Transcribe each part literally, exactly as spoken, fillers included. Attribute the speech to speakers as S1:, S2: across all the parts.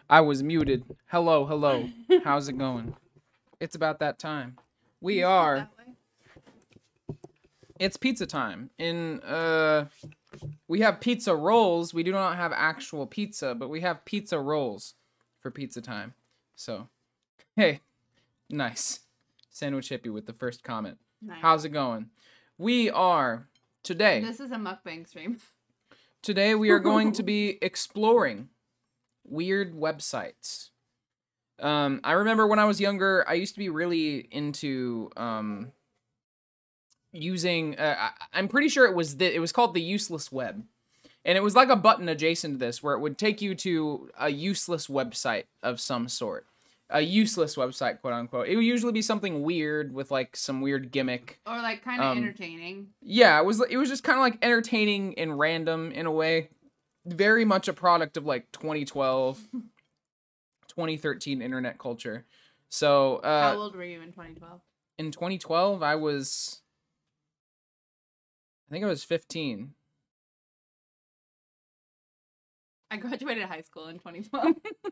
S1: I was muted. Hello, hello. How's it going? It's about that time. We are. It's pizza time. In uh, we have pizza rolls. We do not have actual pizza, but we have pizza rolls for pizza time. So, hey, nice. Sandwich hippie with the first comment.
S2: Nice.
S1: How's it going? We are today.
S2: This is a mukbang stream.
S1: Today we are going to be exploring weird websites. Um, I remember when I was younger, I used to be really into um, using. Uh, I, I'm pretty sure it was the, it was called the useless web, and it was like a button adjacent to this where it would take you to a useless website of some sort. A useless website, quote unquote. It would usually be something weird with like some weird gimmick.
S2: Or like kind of
S1: Um,
S2: entertaining.
S1: Yeah, it was it was just kind of like entertaining and random in a way. Very much a product of like twenty twelve, twenty thirteen internet culture. So, uh,
S2: How old were you in twenty twelve?
S1: in twenty twelve, I was, I think I was fifteen.
S2: I graduated high school in twenty twelve.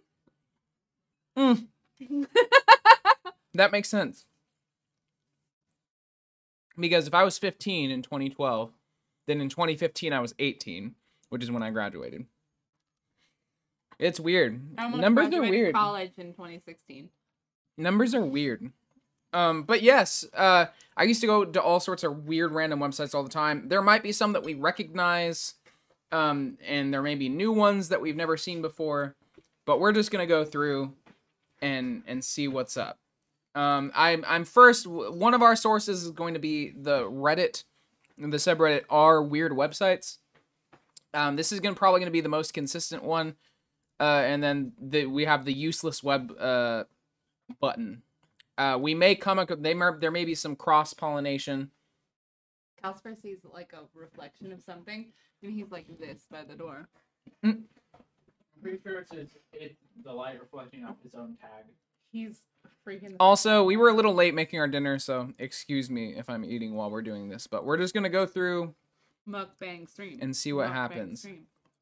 S1: Mm. That makes sense. Because if I was fifteen in twenty twelve, then in twenty fifteen I was eighteen, which is when I graduated. It's weird.
S2: I
S1: Numbers are weird.
S2: College in twenty sixteen.
S1: Numbers are weird. Um, but yes, uh, I used to go to all sorts of weird random websites all the time. There might be some that we recognize, um, and there may be new ones that we've never seen before, but we're just gonna go through and and see what's up. Um, I'm I'm first. One of our sources is going to be the Reddit, the subreddit r weird websites. Um, this is gonna probably gonna be the most consistent one, uh, and then the, we have the useless web uh, button. Uh, we may come up. They may, there may be some cross pollination.
S2: Casper sees like a reflection of something, and he's like this by the door.
S1: Mm.
S3: I'm pretty sure it's, his, it's the light reflecting off his own tag.
S2: He's freaking.
S1: Also, we were a little late making our dinner, so excuse me if I'm eating while we're doing this. But we're just gonna go through
S2: Mukbang stream
S1: and see what
S2: Mukbang
S1: happens.
S2: Stream.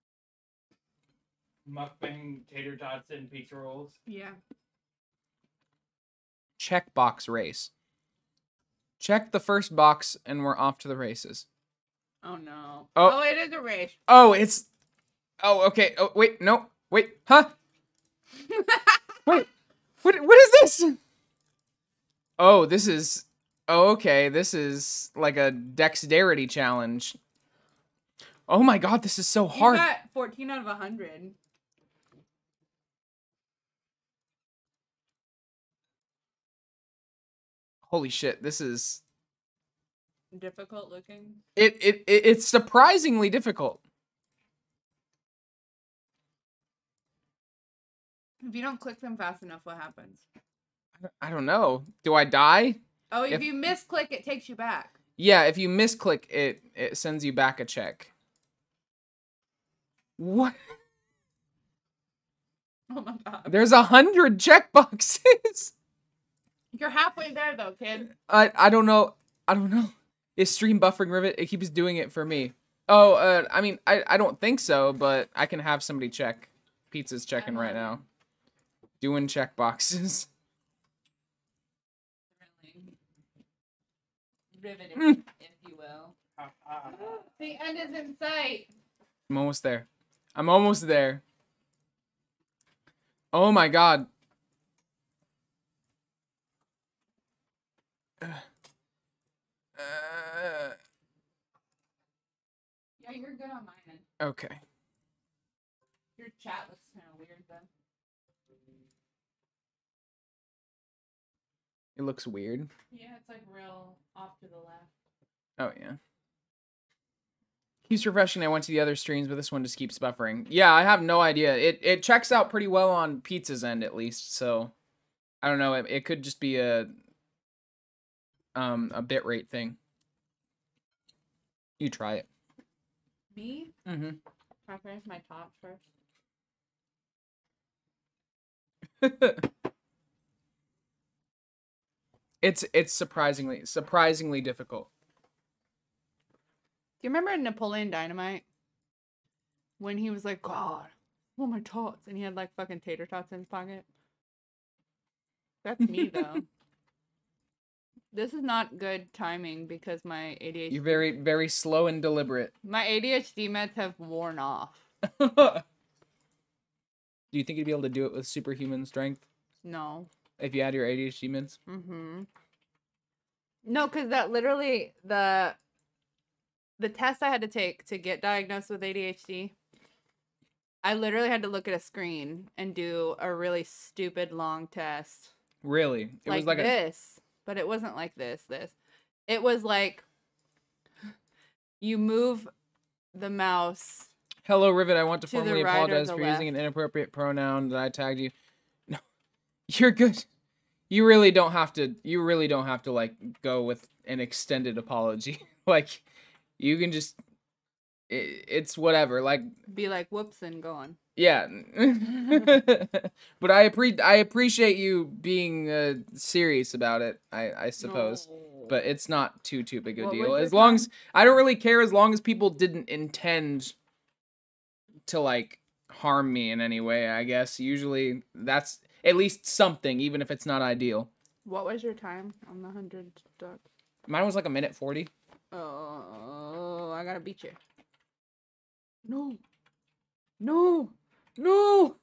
S3: Mukbang tater tots and pizza rolls.
S2: Yeah.
S1: Checkbox race. Check the first box, and we're off to the races.
S2: Oh no.
S1: Oh.
S2: Oh, it is a race.
S1: Oh, it's. Oh, okay. Oh, wait. No. Wait. Huh? Wait. What? What is this? Oh, this is. Oh, okay. This is like a dexterity challenge. Oh my god, this is so hard.
S2: You got fourteen out of a hundred.
S1: Holy shit, this is.
S2: Difficult looking.
S1: It, it, it It's surprisingly difficult.
S2: If you don't click them fast enough, what happens?
S1: I don't know. Do I die?
S2: Oh, if,
S1: If-
S2: you misclick, it takes you back.
S1: Yeah, if you misclick it, it sends you back a check. What?
S2: Oh my god.
S1: There's a hundred checkboxes.
S2: You're halfway there though, kid.
S1: I I don't know. I don't know. Is stream buffering Rivet? It keeps doing it for me. Oh, uh, I mean, I I don't think so, but I can have somebody check. Pizza's checking right now. Doing checkboxes.
S2: Riveting,
S1: Mm.
S2: if you will.
S3: Ah, ah.
S2: The end is in sight.
S1: I'm almost there. I'm almost there. Oh my god. Uh, uh,
S2: Yeah, you're good on mine. End.
S1: okay.
S2: Your chat looks kind of weird though.
S1: It looks weird.
S2: Yeah, it's like real off to the left.
S1: Oh, yeah. Keeps refreshing. I went to the other streams, but this one just keeps buffering. Yeah, I have no idea. It it checks out pretty well on Pizza's end, at least. So, I don't know. It, it could just be a um a bitrate thing. You try it.
S2: Me?
S1: Mm-hmm.
S2: Can I finish my tots first?
S1: it's it's surprisingly surprisingly difficult.
S2: Do you remember Napoleon Dynamite? When he was like, God, Oh, my tots. And he had like fucking tater tots in his pocket. That's me though. This is not good timing because my A D H D.
S1: You're very, very slow and deliberate.
S2: My A D H D meds have worn off.
S1: Do you think you'd be able to do it with superhuman strength?
S2: No.
S1: If you had your A D H D meds?
S2: Mm-hmm. No, because that literally the the test I had to take to get diagnosed with A D H D. I literally had to look at a screen and do a really stupid long test.
S1: Really? It
S2: like
S1: was like
S2: this,
S1: a...
S2: but it wasn't like this. This, it was like you move the mouse.
S1: Hello, Rivet. I want to,
S2: to
S1: formally
S2: right
S1: apologize for
S2: left.
S1: using an inappropriate pronoun that I tagged you. No, you're good. You really don't have to. You really don't have to like go with an extended apology. Like, you can just. It, it's whatever. Like,
S2: be like whoops and go on.
S1: Yeah. But I appre I appreciate you being uh, serious about it. I I suppose.
S2: No.
S1: But it's not too too big a
S2: What
S1: deal.
S2: was
S1: As
S2: your
S1: long
S2: time?
S1: as I don't really care as long as people didn't intend to like harm me in any way, I guess. Usually that's at least something, even if it's not ideal.
S2: What was your time on the hundred ducks?
S1: Mine was like a minute forty.
S2: Oh, I gotta beat you. No. No. No.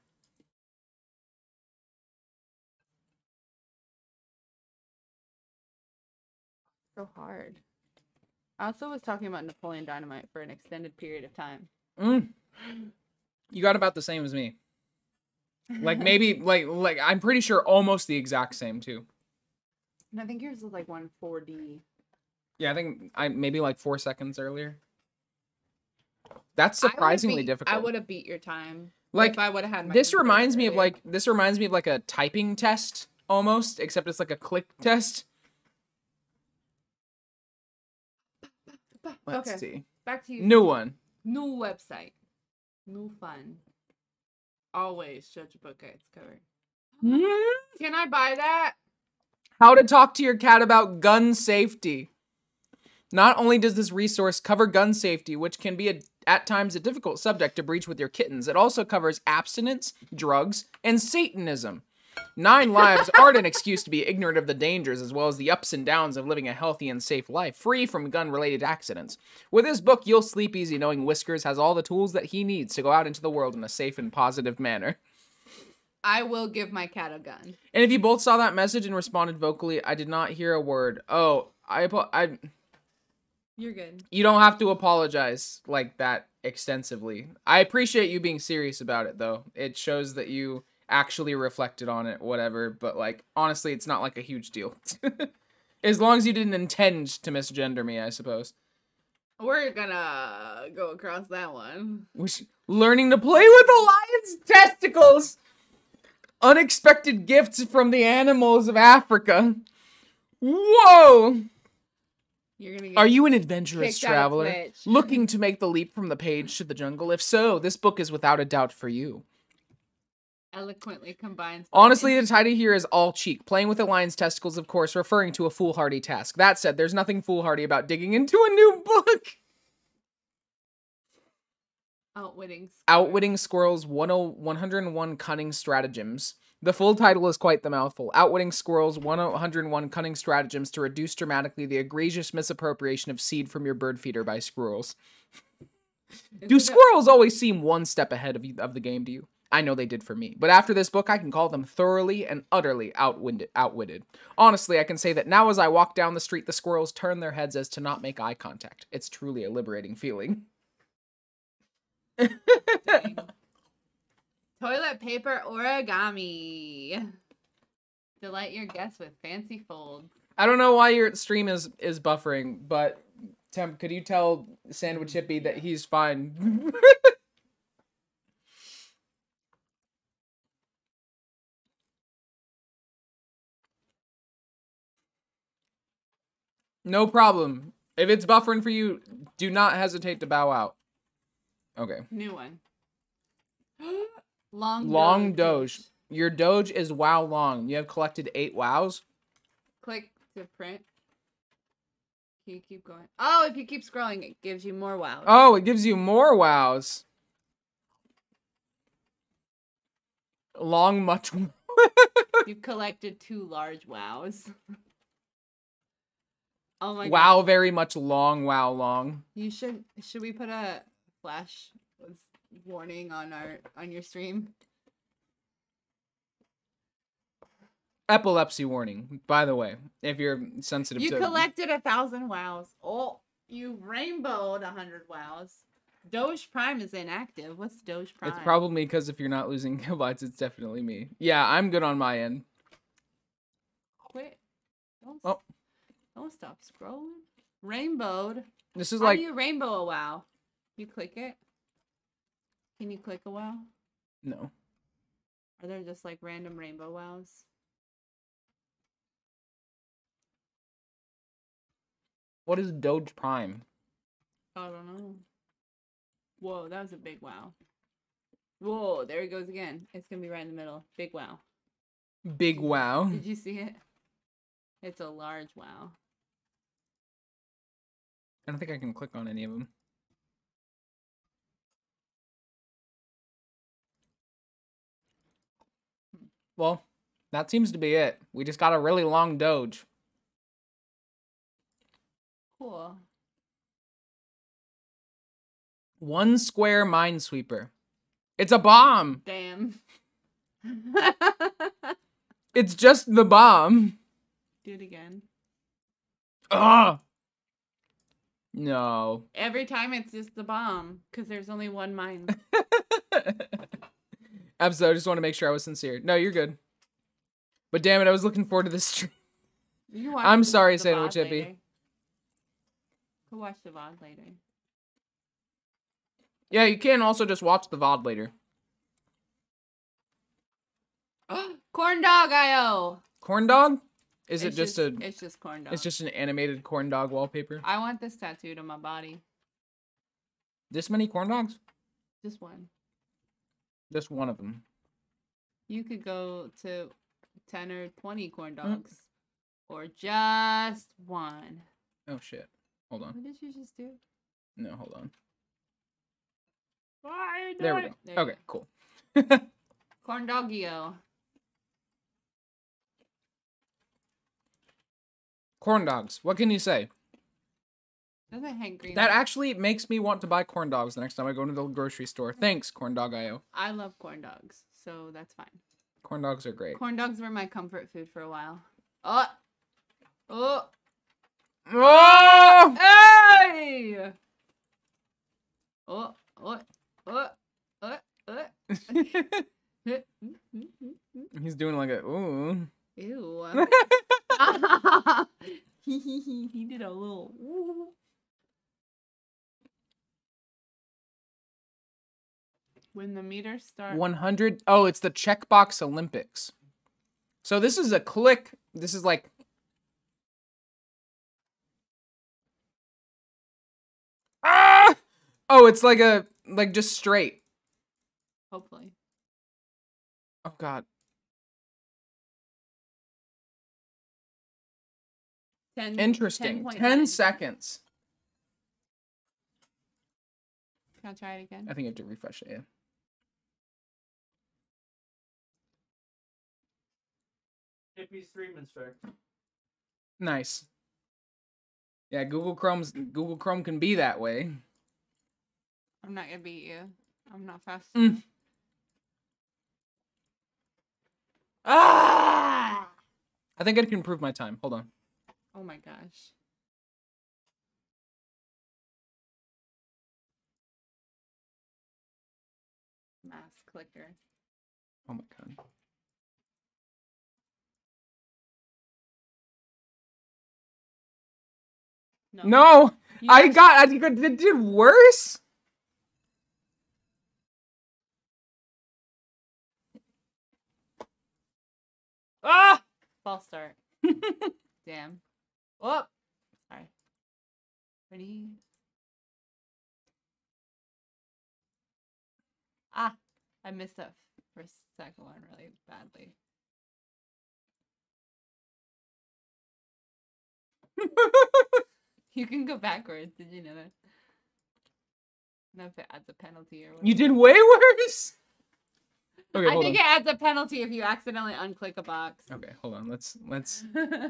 S2: So hard. I also was talking about Napoleon Dynamite for an extended period of time.
S1: Mm. You got about the same as me. Like maybe like like I'm pretty sure almost the exact same too.
S2: And I think yours was like one forty.
S1: Yeah, I think I maybe like four seconds earlier. That's
S2: I would've
S1: surprisingly
S2: beat-
S1: difficult.
S2: I would have beat your time.
S1: Like,
S2: if I would have had my
S1: This
S2: computer
S1: reminds me of
S2: earlier.
S1: like this reminds me of like a typing test almost, except it's like a click test. Let's
S2: Okay.
S1: see.
S2: Back to you.
S1: New one.
S2: New website. New fun. Always Judge Book Guides covered. Can I buy that?
S1: How to talk to your cat about gun safety. Not only does this resource cover gun safety, which can be a, at times a difficult subject to breach with your kittens, it also covers abstinence, drugs, and Satanism. Nine lives aren't an excuse to be ignorant of the dangers as well as the ups and downs of living a healthy and safe life, free from gun-related accidents. With this book, you'll sleep easy knowing Whiskers has all the tools that he needs to go out into the world in a safe and positive manner.
S2: I will give my cat a gun.
S1: And if you both saw that message and responded vocally, I did not hear a word. Oh, I... I
S2: You're good.
S1: You don't have to apologize like that extensively. I appreciate you being serious about it, though. It shows that you actually reflected on it, whatever. But, like, honestly, it's not, like, a huge deal. As long as you didn't intend to misgender me, I suppose.
S2: We're gonna go across that one.
S1: Which, learning to play with a lion's testicles! Unexpected gifts from the animals of Africa. Whoa!
S2: You're gonna get
S1: Are you an adventurous
S2: kicked out of
S1: traveler
S2: Twitch.
S1: looking to make the leap from the page to the jungle? If so, this book is without a doubt for you.
S2: eloquently combines.
S1: Honestly, the title here is all cheek. Playing with a lion's testicles, of course, referring to a foolhardy task. That said, there's nothing foolhardy about digging into a new book.
S2: Outwitting. Squirrel.
S1: Outwitting Squirrel's one hundred one Cunning Stratagems. The full title is quite the mouthful. Outwitting Squirrel's one hundred one Cunning Stratagems to reduce dramatically the egregious misappropriation of seed from your bird feeder by squirrels. Do
S2: Isn't it-
S1: squirrels always seem one step ahead of, you, of the game to you? I know they did for me. But after this book, I can call them thoroughly and utterly outwitted. outwitted. Honestly, I can say that now as I walk down the street, the squirrels turn their heads as to not make eye contact. It's truly a liberating feeling.
S2: Dang. Toilet paper origami. Delight your guests with fancy folds.
S1: I don't know why your stream is is buffering, but Temp, could you tell Sandwich Hippie that he's fine? No problem. If it's buffering for you, do not hesitate to bow out. Okay.
S2: New one. Long
S1: Long
S2: Doge.
S1: Doge. Your Doge is wow long. You have collected eight wows.
S2: Click to print. Can you keep going? Oh, if you keep scrolling, it gives you more wows.
S1: Oh, it gives you more wows. Long much.
S2: You collected two large wows. Oh my god.
S1: Wow, very much long. Wow, long.
S2: You should should we put a flash warning on our on your stream?
S1: Epilepsy warning, by the way, if you're sensitive
S2: You
S1: to
S2: collected a thousand wows. Oh, you rainbowed a hundred wows. Doge Prime is inactive. What's Doge Prime?
S1: It's probably because if you're not losing kilobytes, it's definitely me. Yeah, I'm good on my end.
S2: Quit. Don't,
S1: Oh.
S2: don't stop scrolling. Rainbowed.
S1: This is
S2: How
S1: like
S2: do you rainbow a wow? You click it? Can you click a wow?
S1: no.
S2: Are there just like random rainbow wows?
S1: What is Doge Prime?
S2: I don't know. Whoa, that was a big wow. Whoa, there he goes again. It's gonna be right in the middle. Big wow.
S1: Big wow.
S2: Did you see it? It's a large wow.
S1: I don't think I can click on any of them. Well, that seems to be it. We just got a really long Doge.
S2: Cool.
S1: One square minesweeper. It's a bomb.
S2: Damn.
S1: It's just the bomb.
S2: Do it again.
S1: Ugh. No.
S2: Every time it's just the bomb, because there's only one mine.
S1: Absolutely. I just want to make sure I was sincere. No, you're good. But damn it, I was looking forward to this stream.
S2: You can watch
S1: I'm
S2: the-
S1: sorry,
S2: the
S1: Sandwich
S2: V O D
S1: Hippie.
S2: later. Go watch the V O D later.
S1: Yeah, you can also just watch the V O D later.
S2: Corn dog I O.
S1: Corn dog? Is
S2: It's
S1: it just, a?
S2: It's just corn dog.
S1: It's just an animated corn dog wallpaper.
S2: I want this tattooed on my body.
S1: This many corn dogs?
S2: Just one.
S1: Just one of them.
S2: You could go to ten or twenty corn
S1: Mm.
S2: dogs, or just one.
S1: Oh shit! Hold on.
S2: What did you just do?
S1: No, hold on.
S2: Why are you
S1: There we
S2: doing
S1: go.
S2: it?
S1: Okay, cool.
S2: Corn doggio.
S1: Corn dogs. What can you say?
S2: Doesn't Hank Green?
S1: That actually makes me want to buy corn dogs the next time I go to the grocery store. Thanks, Corn Dog I O.
S2: I love corn dogs, so that's fine.
S1: Corn dogs are great.
S2: Corn dogs were my comfort food for a while. Oh, oh,
S1: Oh!
S2: hey! Oh, oh, oh, oh, oh.
S1: He's doing like a ooh.
S2: Ew. He did a little. Ooh. When the meters start.
S1: one hundred. Oh, it's the Checkbox Olympics. So this is a click. This is like. Ah! Oh, it's like a like just straight.
S2: Hopefully.
S1: Oh God.
S2: ten,
S1: Interesting.
S2: ten,
S1: Ten seconds.
S2: Can I try it again?
S1: I think you have to refresh it. Yeah.
S3: Hippie streaming, sir.
S1: Nice. Yeah, Google Chrome's Google Chrome can be that way.
S2: I'm not gonna beat you. I'm not fast
S1: Mm.
S2: enough. Ah!
S1: I think I can improve my time. Hold on.
S2: Oh my gosh. Mass clicker.
S1: Oh my God.
S2: No.
S1: No,
S2: You
S1: I
S2: guys-
S1: got. I got- it did worse. Ah!
S2: False start. Damn. Oh. Sorry. Ready? Ah, I missed that first second one really badly. You can go backwards. Did you know that? I don't know if it adds a penalty or what.
S1: You did way worse. Okay,
S2: I
S1: hold
S2: think
S1: on.
S2: it adds a penalty if you accidentally unclick a box.
S1: Okay, hold on. Let's let's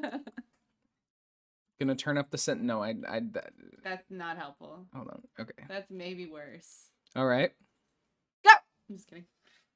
S1: gonna turn up the scent. No, I I that,
S2: That's not helpful.
S1: hold on. Okay.
S2: That's maybe worse.
S1: All right.
S2: Go! I'm just kidding.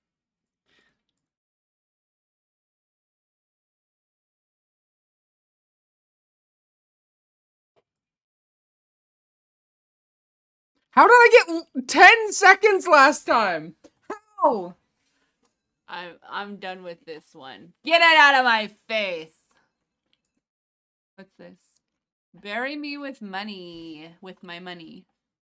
S1: How did I get ten seconds last time? How?
S2: I'm I'm done with this one. Get it out of my face. What's this? Bury me with money. With my money.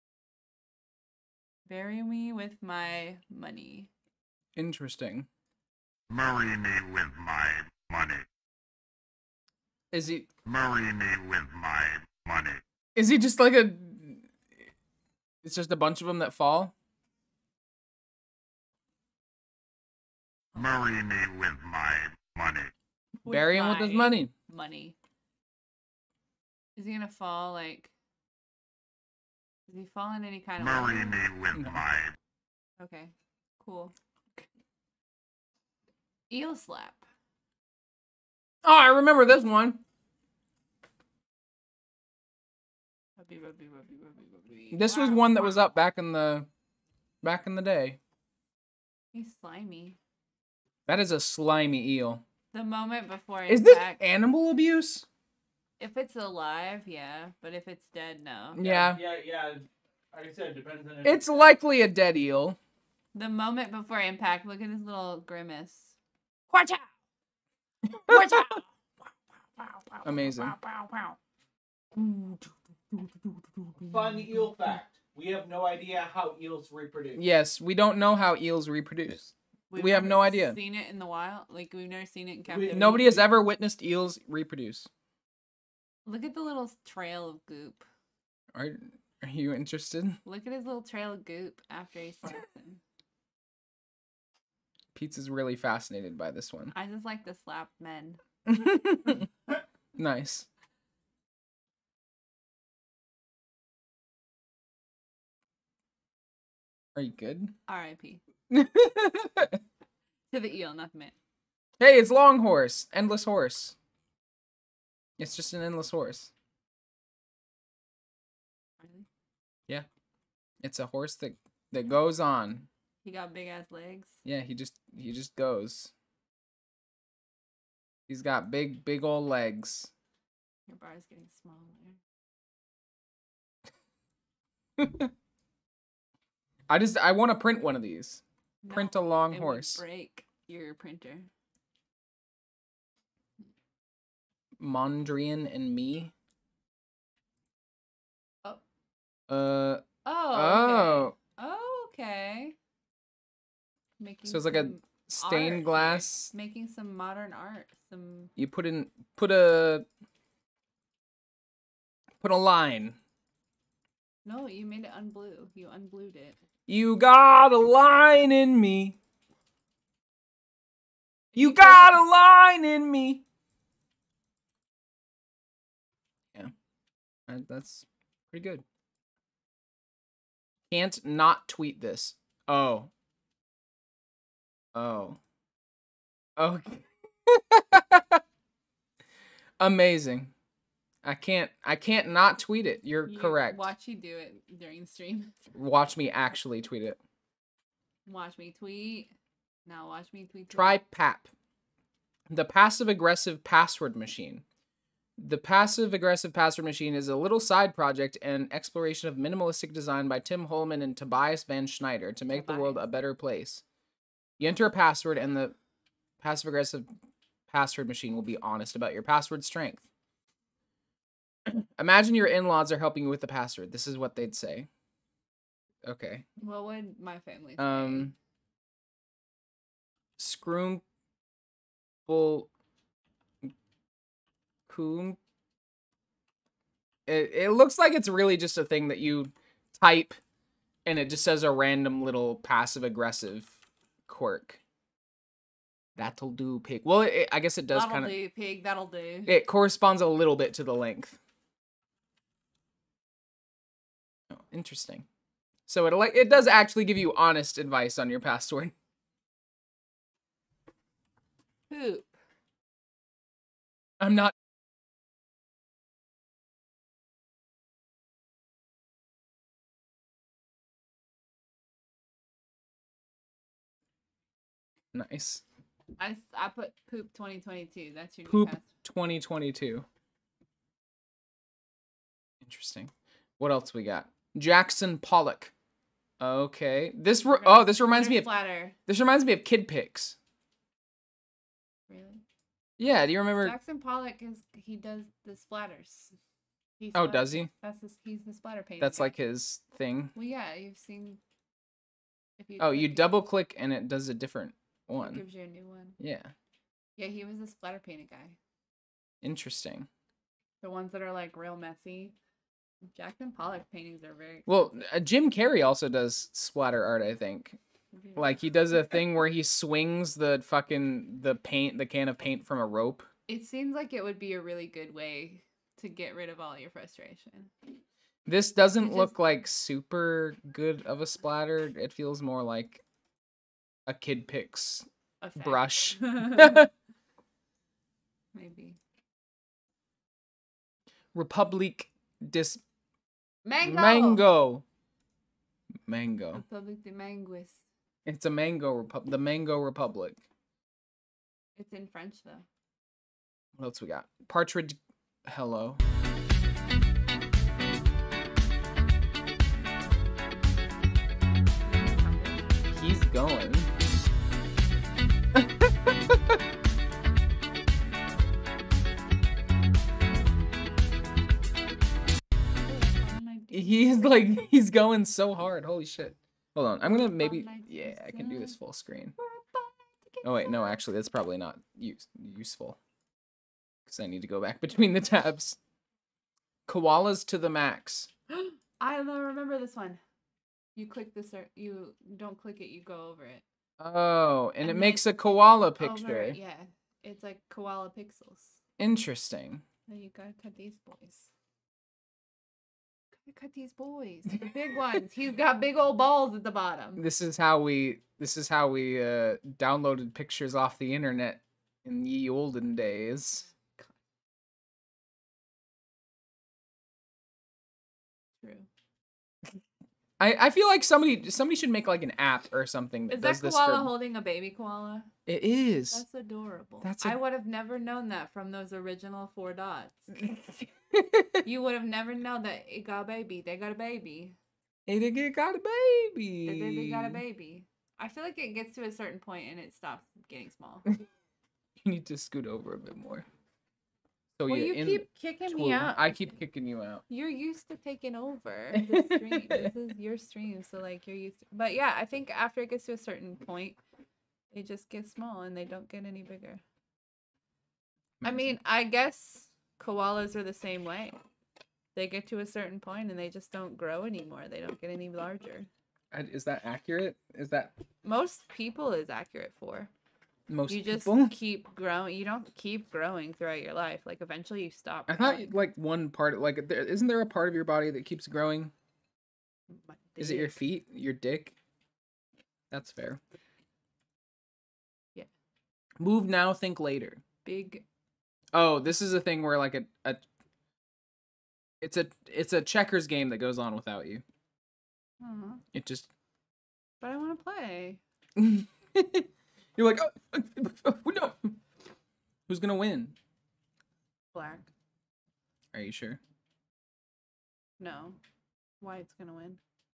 S2: Bury me with my money.
S1: Interesting.
S4: Marry me with my money.
S1: Is he
S4: Marry me with my money.
S1: is he just like a it's just a bunch of them that fall?
S4: Marry me with my money.
S1: Bury him with his
S2: my
S1: money.
S2: Money. Is he gonna fall like? Does he fall in any kind of
S4: Marry
S2: way?
S4: me with
S1: No.
S4: my.
S2: Okay, cool. Eel slap.
S1: Oh, I remember this one.
S2: Rubby, rubby, rubby, rubby, rubby.
S1: This was
S2: Wow,
S1: one that was
S2: wow.
S1: up back in the back in the day.
S2: He's slimy.
S1: That is a slimy eel.
S2: The moment before
S1: Is this
S2: impact.
S1: animal abuse?
S2: If it's alive, yeah, but if it's dead, no.
S1: Yeah.
S3: Yeah, yeah. Like I said, it depends on if
S1: It's likely a dead eel.
S2: The moment before impact, look at his little grimace. Watch out! Watch out!
S1: Amazing.
S3: Fun eel fact. We have no idea how eels reproduce.
S1: Yes, we don't know how eels reproduce.
S2: We've
S1: We have
S2: never
S1: no idea.
S2: Seen it in the wild? Like we've never seen it in captivity.
S1: Nobody has ever witnessed eels reproduce.
S2: Look at the little trail of goop.
S1: Are are you interested?
S2: Look at his little trail of goop after he slaps him.
S1: Pete's is really fascinated by this one.
S2: I just like to slap men.
S1: Nice. Are you good?
S2: R I P
S1: Hey,
S2: to the eel, not the man.
S1: it's Long Horse. Endless Horse. It's just an endless horse.
S2: Really?
S1: It's a horse that that goes on.
S2: He got big ass legs.
S1: Yeah, he just he just goes. He's got big big old legs.
S2: Your bar is getting smaller.
S1: I just I want to print one of these.
S2: No,
S1: Print a long
S2: it would
S1: horse.
S2: break your printer.
S1: Mondrian and me.
S2: Oh.
S1: Uh
S2: Oh.
S1: oh.
S2: Okay. Oh, okay. Making
S1: So it's like a
S2: some
S1: stained
S2: art here.
S1: glass.
S2: Making some modern art. Some.
S1: You put in put a put a line.
S2: No, you made it unblue. You unblued it.
S1: You got a line in me. You got a line in me. Yeah. That- That's pretty good. Can't not tweet this. Oh. Oh. Okay. Amazing. I can't I can't not tweet it. You're
S2: You
S1: correct.
S2: Watch you do it during the stream.
S1: Watch me actually tweet it.
S2: Watch me tweet. Now watch me tweet.
S1: Try P A P. The passive aggressive password machine. The passive aggressive password machine is a little side project and exploration of minimalistic design by Tim Holman and Tobias Van Schneider to make the world a
S2: Tobias.
S1: better place. You enter a password and the passive aggressive password machine will be honest about your password strength. Imagine your in-laws are helping you with the password. This is what they'd say. Okay.
S2: What would my family say?
S1: Um Scroomple Coom. It it looks like it's really just a thing that you type and it just says a random little passive aggressive quirk. That'll do, pig. Well, it, I guess it does
S2: That'll
S1: kind of
S2: do, pig. That'll do.
S1: it corresponds a little bit to the length. Oh, interesting. So it like it does actually give you honest advice on your password.
S2: Poop.
S1: I'm not. Nice.
S2: I, s- I put poop twenty twenty-two. That's your new
S1: Poop
S2: password.
S1: twenty twenty-two. Interesting. What else we got? Jackson Pollock. Okay. This re- oh, this reminds me of
S2: Splatter.
S1: this reminds me of Kid Pics.
S2: Really?
S1: Yeah, do you remember?
S2: Jackson Pollock is he does the splatters. He
S1: Oh,
S2: splatters.
S1: does he?
S2: That's his, he's the splatter painter.
S1: That's
S2: guy.
S1: like his thing.
S2: Well, yeah, you've seen. If you
S1: Oh, you
S2: click it,
S1: double click and it does a different
S2: it
S1: one.
S2: gives you a new one.
S1: Yeah.
S2: Yeah, he was the splatter painted guy.
S1: Interesting.
S2: The ones that are like real messy. Jackson Pollock paintings are very.
S1: Well, uh, Jim Carrey also does splatter art, I think.
S2: expensive.
S1: Like he does a thing where he swings the fucking the paint, the can of paint from a rope.
S2: It seems like it would be a really good way to get rid of all your frustration.
S1: This doesn't
S2: It
S1: look
S2: just-
S1: like super good of a splatter. It feels more like a Kid Pics
S2: Effect.
S1: brush.
S2: Maybe.
S1: Republic dis
S2: Mango.
S1: mango. Mango.
S2: Republic de Manguis.
S1: It's a mango repub the Mango Republic.
S2: It's in French though.
S1: What else we got? Partridge hello. He's going. He's like he's going so hard. Holy shit. Hold on. I'm gonna maybe yeah, I can do this full screen. Oh wait, no, actually that's probably not use, useful. Because I need to go back between the tabs. Koalas to the max.
S2: I don't remember this one. You click this or you don't click it, you go over it.
S1: Oh, and,
S2: And
S1: it
S2: then
S1: makes a koala
S2: Over
S1: picture.
S2: it, yeah. It's like koala pixels.
S1: Interesting.
S2: Now you gotta cut these boys. Gotta cut these boys. The big ones. He's got big old balls at the bottom.
S1: This is how we this is how we uh downloaded pictures off the internet in ye olden days.
S2: True.
S1: I, I feel like somebody somebody should make like an app or something that
S2: Is
S1: does
S2: that
S1: this
S2: koala
S1: for
S2: holding a baby koala?
S1: It is.
S2: That's adorable.
S1: That's
S2: I
S1: a-
S2: would have never known that from those original four dots. You would have never known that it got a baby. They got a baby.
S1: Hey, they get- got a baby.
S2: They, they, they got a baby. I feel like it gets to a certain point and it stops getting small.
S1: You need to scoot over a bit more. So
S2: Well,
S1: yeah,
S2: you
S1: in
S2: keep kicking me
S1: tw-
S2: out.
S1: I keep kicking you out.
S2: You're used to taking over the stream. This is your stream, so like you're used to. But yeah, I think after it gets to a certain point, they just get small and they don't get any bigger. I mean, I guess koalas are the same way. They get to a certain point and they just don't grow anymore. They don't get any larger.
S1: I- Is that accurate? Is that
S2: Most people is accurate for.
S1: most
S2: You just
S1: people?
S2: keep growing. You don't keep growing throughout your life. Like eventually you stop.
S1: I thought
S2: growing.
S1: like one part, like there, isn't there a part of your body that keeps growing?
S2: My
S1: Is it your
S2: dick.
S1: feet, your dick? That's fair.
S2: Yeah.
S1: Move now, think later.
S2: Big?
S1: Oh, this is a thing where like a, a it's a it's a checkers game that goes on without you.
S2: Aw,
S1: It just
S2: but I want to play.
S1: you're like oh, no. Who's gonna win?
S2: Black.
S1: Are you sure?
S2: No. White's gonna win.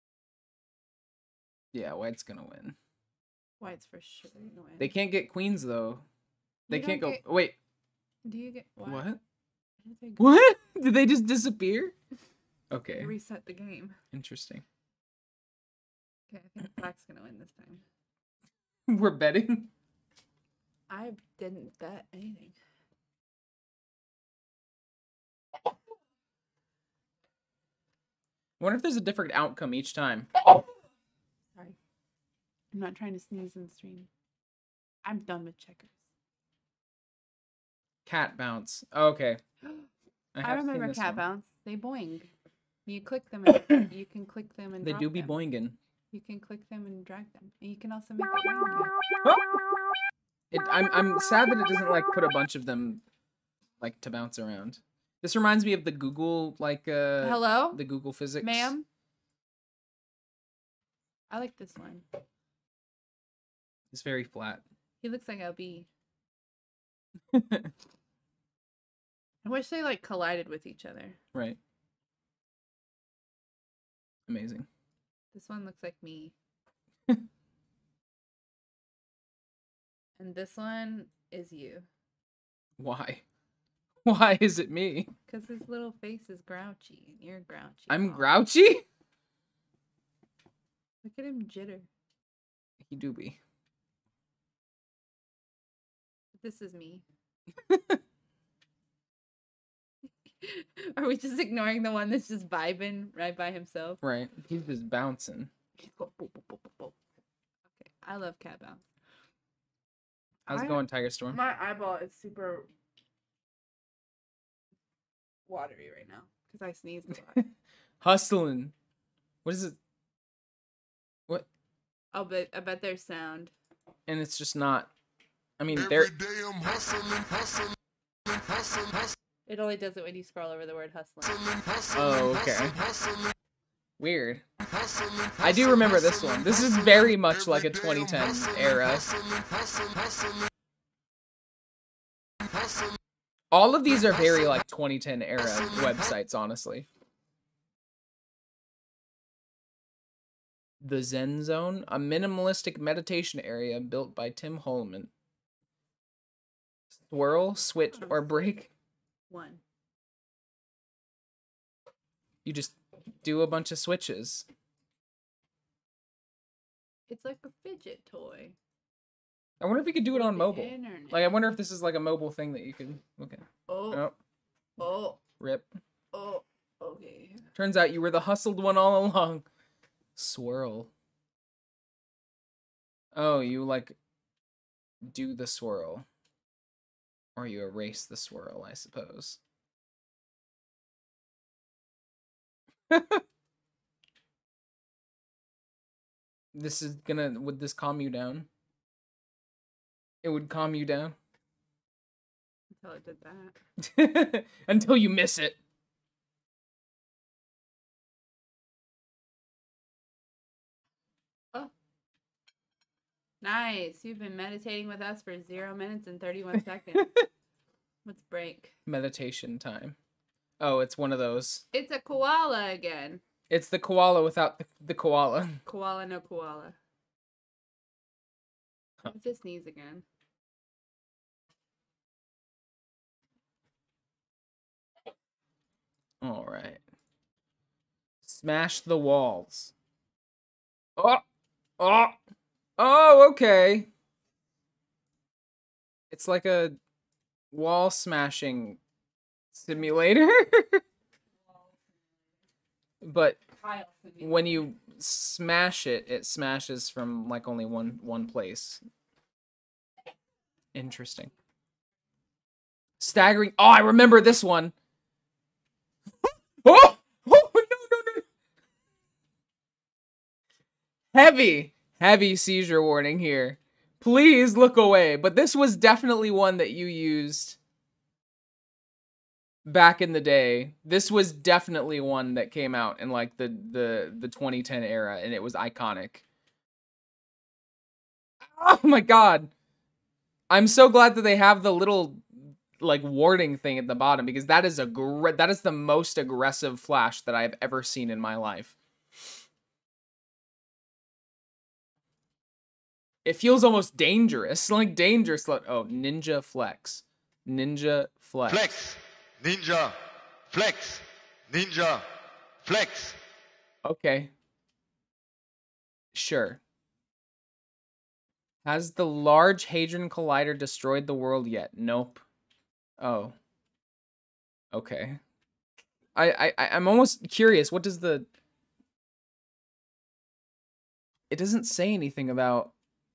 S1: Yeah, White's gonna win.
S2: White's for sure gonna win.
S1: They can't get queens though. They
S2: You
S1: can't
S2: don't
S1: go.
S2: get-
S1: Wait,
S2: Do you get what?
S1: what?
S2: Where did they go?
S1: What? Did they just disappear? Okay,
S2: Reset the game.
S1: interesting.
S2: Okay, I think Black's gonna win this time.
S1: We're betting.
S2: I didn't bet anything.
S1: Wonder if there's a different outcome each time.
S2: Sorry. I'm not trying to sneeze in the stream. I'm done with checkers.
S1: Cat bounce. Okay.
S2: I,
S1: have seen
S2: remember
S1: this
S2: cat
S1: one.
S2: bounce. They boing. You click them and you can click them and
S1: They
S2: drop
S1: do be
S2: them.
S1: boinging.
S2: You can click them and drag them. And you can also make it rain.
S1: It, I'm I'm sad that it doesn't like put a bunch of them like to bounce around. This reminds me of the Google like uh
S2: Hello,
S1: the Google physics.
S2: ma'am. I like this one.
S1: It's very flat.
S2: He looks like a bee. I wish they like collided with each other.
S1: Right. Amazing.
S2: This one looks like me. And this one is you.
S1: Why? Why is it me?
S2: Because his little face is grouchy and you're grouchy.
S1: I'm
S2: Aw.
S1: grouchy?
S2: Look at him jitter.
S1: He do be.
S2: This is me. Are we just ignoring the one that's just vibing right by himself?
S1: Right. He's just bouncing.
S2: Okay, I love cat bounce.
S1: How's it
S2: I-
S1: going, Tiger Storm?
S2: My eyeball is super watery right now because I sneezed a lot.
S1: Hustling. What is it? What?
S2: I'll bet. I bet there's sound.
S1: And it's just not. I mean,
S4: Every
S1: there.
S4: day I'm hustling, hustling, hustling, hustling,
S2: It only does it when you scroll over the word hustling.
S4: hustling,
S1: Oh, okay.
S4: hustling, hustling,
S1: Weird.
S4: hustling,
S1: I do remember this one. This is very much like a twenty ten era. All of these are very like twenty ten era websites, honestly. The Zen Zone, a minimalistic meditation area built by Tim Holman. Swirl, switch, or break.
S2: One.
S1: You just do a bunch of switches.
S2: It's like a fidget toy.
S1: I wonder if you could do it on
S2: The
S1: mobile.
S2: internet.
S1: Like, I wonder if this is like a mobile thing that you could look at.
S2: Oh,
S1: Oh,
S2: oh,
S1: rip.
S2: oh. Okay.
S1: Turns out you were the hustled one all along. Swirl. Oh, you like do the swirl. Or you erase the swirl, I suppose. This is gonna, would this calm you down? It would calm you down?
S2: Until it did that.
S1: Until you miss it.
S2: Oh. Nice. You've been meditating with us for zero minutes and thirty-one seconds. Let's break.
S1: Meditation time. Oh, it's one of those.
S2: It's a koala again.
S1: It's the koala without the, the koala.
S2: Koala, no koala.
S1: Huh.
S2: Let's just sneeze again.
S1: All right. Smash the walls. Oh, oh, oh, okay. It's like a wall smashing simulator. But when you smash it, it smashes from like only one one place. Interesting. Staggering. Oh, I remember this one. Oh! Oh, no, no, no. Heavy, heavy seizure warning here. Please look away. But this was definitely one that you used back in the day. This was definitely one that came out in like the the the twenty ten era, and it was iconic. Oh my god. I'm so glad that they have the little like warding thing at the bottom, because that is a gr- that is the most aggressive flash that I've ever seen in my life. It feels almost dangerous, like dangerous. Like, oh, ninja flex, ninja flex.
S5: Flex, ninja, flex, ninja, flex.
S1: Okay. Sure. Has the Large Hadron Collider destroyed the world yet? Nope. Oh. Okay. I, I, I'm almost curious. What does the... It doesn't say anything about...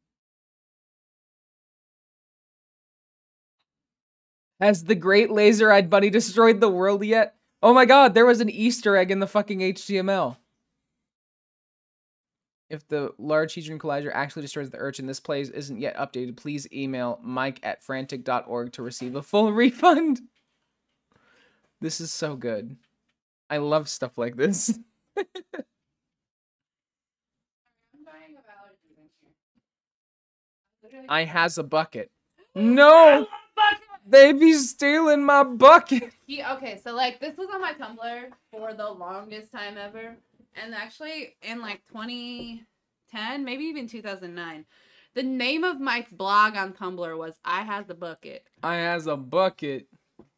S1: Has the Great Laser-Eyed Bunny destroyed the world yet? Oh my god, there was an Easter egg in the fucking H T M L. If the Large Hadron Collider actually destroys the Urchin, this place isn't yet updated. Please email Mike at frantic dot org to receive a full refund. This is so good. I love stuff like this.
S2: I'm dying of allergies in here. Literally-
S1: I has a bucket. No! They be stealing my bucket.
S2: He, okay, so like this was on my Tumblr for the longest time ever, and actually in like twenty ten, maybe even two thousand nine, the name of my blog on Tumblr was "I Has the Bucket,"
S1: I has a bucket.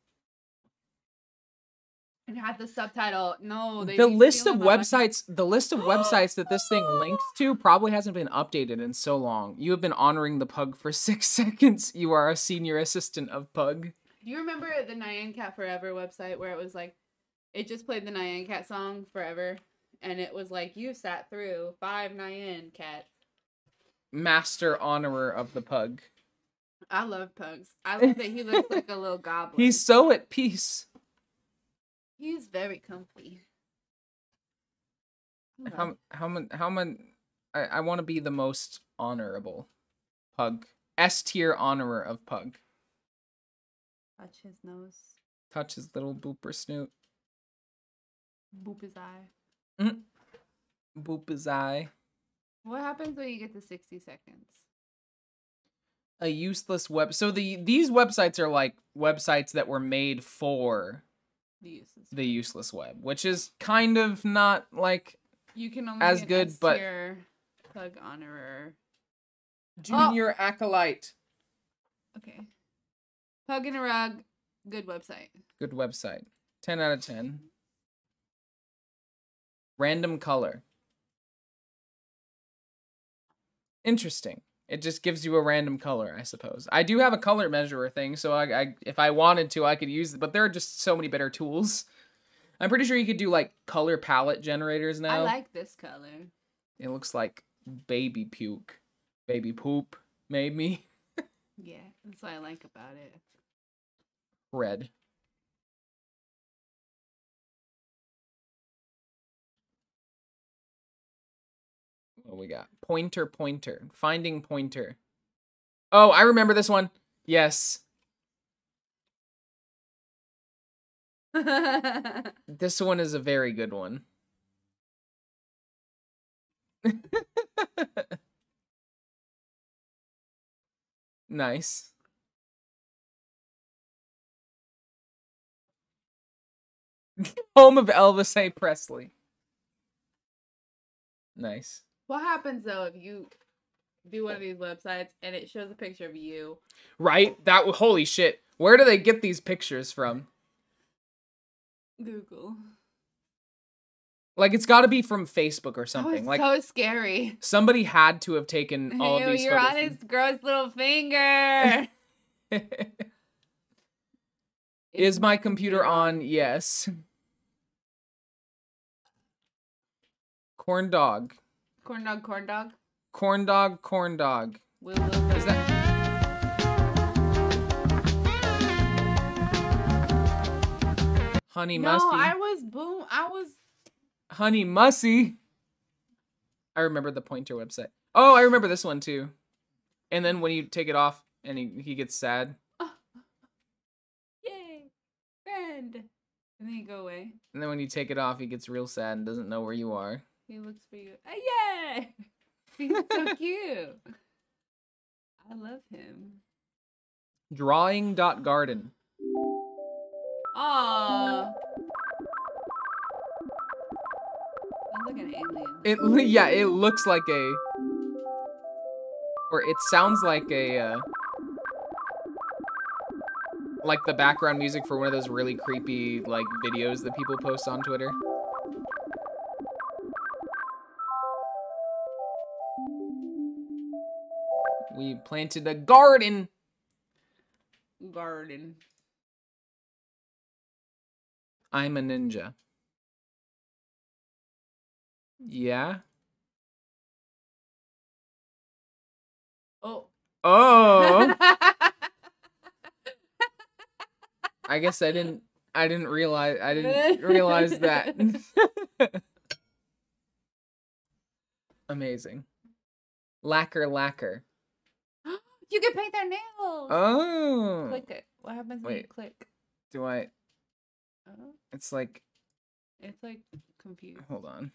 S2: and had the subtitle. No, they
S1: The
S2: be
S1: list of
S2: stealing my bucket."
S1: websites, the list of websites that this thing links to probably hasn't been updated in so long. You have been honoring the pug for six seconds. You are a senior assistant of Pug.
S2: Do you remember the Nyan Cat Forever website where it was like, it just played the Nyan Cat song forever, and it was like you sat through five Nyan Cats.
S1: Master honorer of the Pug.
S2: I love pugs. I love that he looks like a little goblin.
S1: He's so at peace.
S2: He's very comfy. I love
S1: How how man how man I, I want to be the most honorable Pug. S tier honorer of Pug.
S2: Touch his nose.
S1: Touch his little booper snoot.
S2: Boop his eye.
S1: Boop his eye.
S2: What happens when you get to sixty seconds?
S1: A useless web. So the these websites are like websites that were made for
S2: The useless.
S1: the useless web, which is kind of not like
S2: You can only
S1: as
S2: get
S1: good, but-
S2: S-tier pug honorer.
S1: junior acolyte.
S2: Okay. Pug in a rug. Good website.
S1: Good website. ten out of ten. Random color. Interesting. It just gives you a random color, I suppose. I do have a color measurer thing, so I, I if I wanted to, I could use it, but there are just so many better tools. I'm pretty sure you could do like color palette generators now.
S2: I like this color.
S1: It looks like baby puke. Baby poop, maybe.
S2: Yeah, that's what I like about it.
S1: Red. What we got? Pointer, pointer. Finding pointer. Oh, I remember this one. Yes. This one is a very good one. Nice. Home of Elvis A. Presley. Nice.
S2: What happens though if you do one of these websites and it shows a picture of you?
S1: Right? That holy shit. Where do they get these pictures from?
S2: Google.
S1: Like it's got to be from Facebook or
S2: That
S1: something.
S2: was
S1: Like
S2: so scary.
S1: somebody had to have taken all of
S2: Ew,
S1: these
S2: you're on
S1: photos.
S2: his gross little finger.
S1: Is my computer on? Yes. Corn dog.
S2: Corn dog, corn dog.
S1: Corn dog, corn dog.
S2: Woo, woo, woo.
S1: Is that Honey
S2: No,
S1: Musty?
S2: I was boom. I was.
S1: Honey Mussy. I remember the pointer website. Oh, I remember this one too. And then when you take it off and he, he gets sad.
S2: Yay, friend. And then you go away.
S1: And then when you take it off, he gets real sad and doesn't know where you are.
S2: He looks for you. Uh, yeah. He's so cute. I love him.
S1: Drawing dot garden.
S2: Aww. Sounds like an alien.
S1: It li- yeah, it looks like a, or it sounds like a, uh, like the background music for one of those really creepy like videos that people post on Twitter. We planted a garden.
S2: Garden.
S1: I'm a ninja. Yeah.
S2: Oh.
S1: Oh. I guess I didn't. I didn't realize. I didn't realize that. Amazing. Lacquer, lacquer.
S2: You can paint their nails.
S1: Oh.
S2: Click it. What happens when you
S1: Wait.
S2: click?
S1: Do I?
S2: Oh,
S1: It's like.
S2: it's like confused.
S1: Hold on.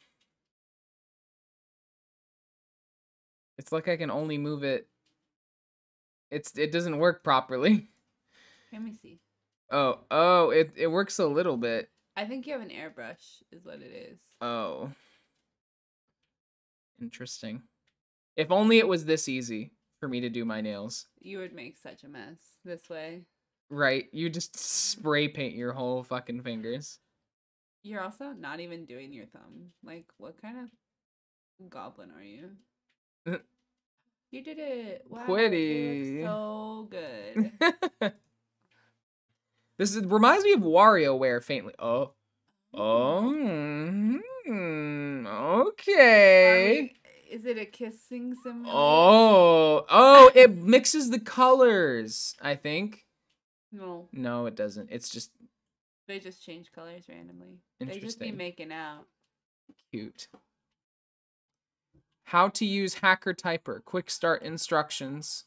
S1: It's like I can only move it. It's it doesn't work properly.
S2: Let me see.
S1: Oh, oh, it it works a little bit.
S2: I think you have an airbrush, is what it is.
S1: Oh. Interesting. If only it was this easy for me to do my nails.
S2: You would make such a mess this way.
S1: Right, you just spray paint your whole fucking fingers.
S2: You're also not even doing your thumb. Like, what kind of goblin are you? You did it. Wow.
S1: Pretty.
S2: It looks so good.
S1: This is, reminds me of WarioWare faintly. Oh. Oh. Mm, okay.
S2: Are we- is it a kissing simulator?
S1: Oh. Oh, it mixes the colors, I think.
S2: No,
S1: No, it doesn't. It's just
S2: they just change colors randomly. They just be
S1: Interesting.
S2: making out.
S1: cute. How to use Hacker Typer. Quick start instructions.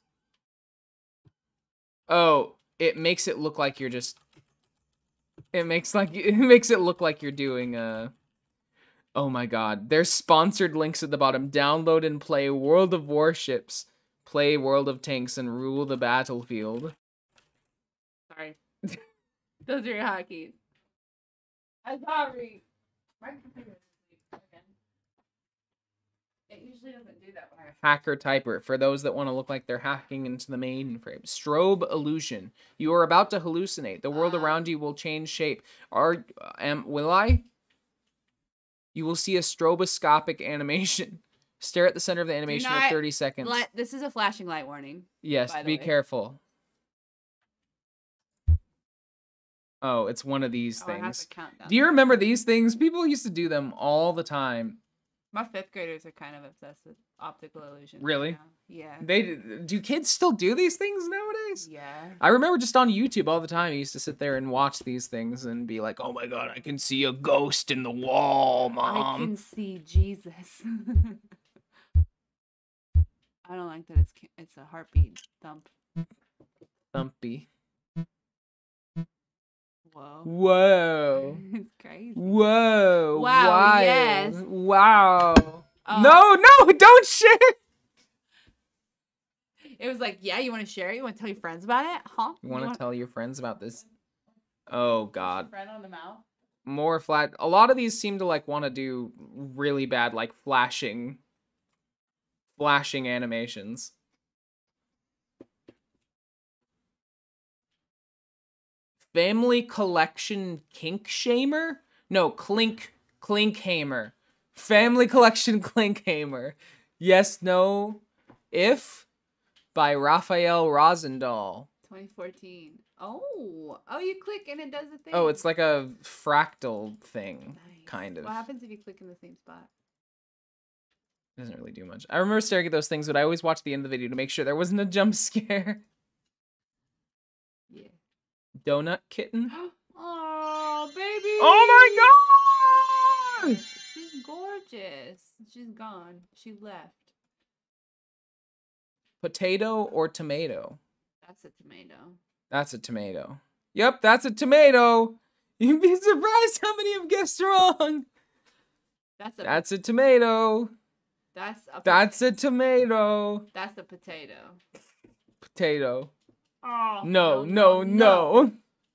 S1: Oh, it makes it look like you're just. It makes like it makes it look like you're doing uh Oh my god. There's sponsored links at the bottom. Download and play World of Warships. Play World of Tanks and rule the battlefield.
S2: Sorry. Those are your hotkeys. I'm sorry. My computer is asleep again. It usually doesn't do that when I
S1: Hacker Typer, for those that want to look like they're hacking into the mainframe. Strobe illusion. You are about to hallucinate. The world
S2: Ah.
S1: around you will change shape. Are am will I? You will see a stroboscopic animation. Stare at the center of the animation for
S2: not
S1: thirty seconds.
S2: Let, this is a flashing light warning.
S1: Yes,
S2: by the
S1: be
S2: way.
S1: careful. Oh, it's one of these
S2: Oh, it has
S1: things.
S2: a countdown.
S1: Do you remember these things? People used to do them all the time.
S2: My fifth graders are kind of obsessed with optical illusion. right
S1: Really?
S2: now. Yeah.
S1: They do kids still do these things nowadays?
S2: Yeah.
S1: I remember just on YouTube all the time. I used to sit there and watch these things and be like, "Oh my god, I can see a ghost in the wall,
S2: I
S1: mom."
S2: can see Jesus. I don't like that it's ca- it's a heartbeat thump.
S1: Thumpy.
S2: Whoa.
S1: Whoa.
S2: It's crazy.
S1: Whoa.
S2: Wow,
S1: Wild.
S2: yes.
S1: Wow.
S2: Oh.
S1: No, no, don't share.
S2: It was like, yeah, you want to share it? You want to tell your friends about it? Huh?
S1: You want to tell your friends about this? Oh
S2: Your
S1: god.
S2: friend on the mouth?
S1: More flat. A lot of these seem to like want to do really bad like flashing flashing animations. Family Collection Kink Shamer? No, Clink Clinkhamer. Family Collection Clinkhamer. Yes, no, if by Raphael Rosendahl.
S2: twenty fourteen. Oh. Oh, you click and it does the thing.
S1: Oh, it's like a fractal thing,
S2: Nice.
S1: kind of.
S2: What happens if you click in the same spot?
S1: Doesn't really do much. I remember staring at those things, but I always watched the end of the video to make sure there wasn't a jump scare.
S2: Yeah.
S1: Donut Kitten?
S2: Oh, baby.
S1: Oh my god!
S2: She's gorgeous. She's gone. She left.
S1: Potato or tomato?
S2: That's a tomato.
S1: That's a tomato. Yep, that's a tomato. You'd be surprised how many have guessed wrong.
S2: That's a
S1: That's a tomato.
S2: that's a
S1: That's a tomato.
S2: that's a potato.
S1: Potato.
S2: Oh
S1: No, no, no.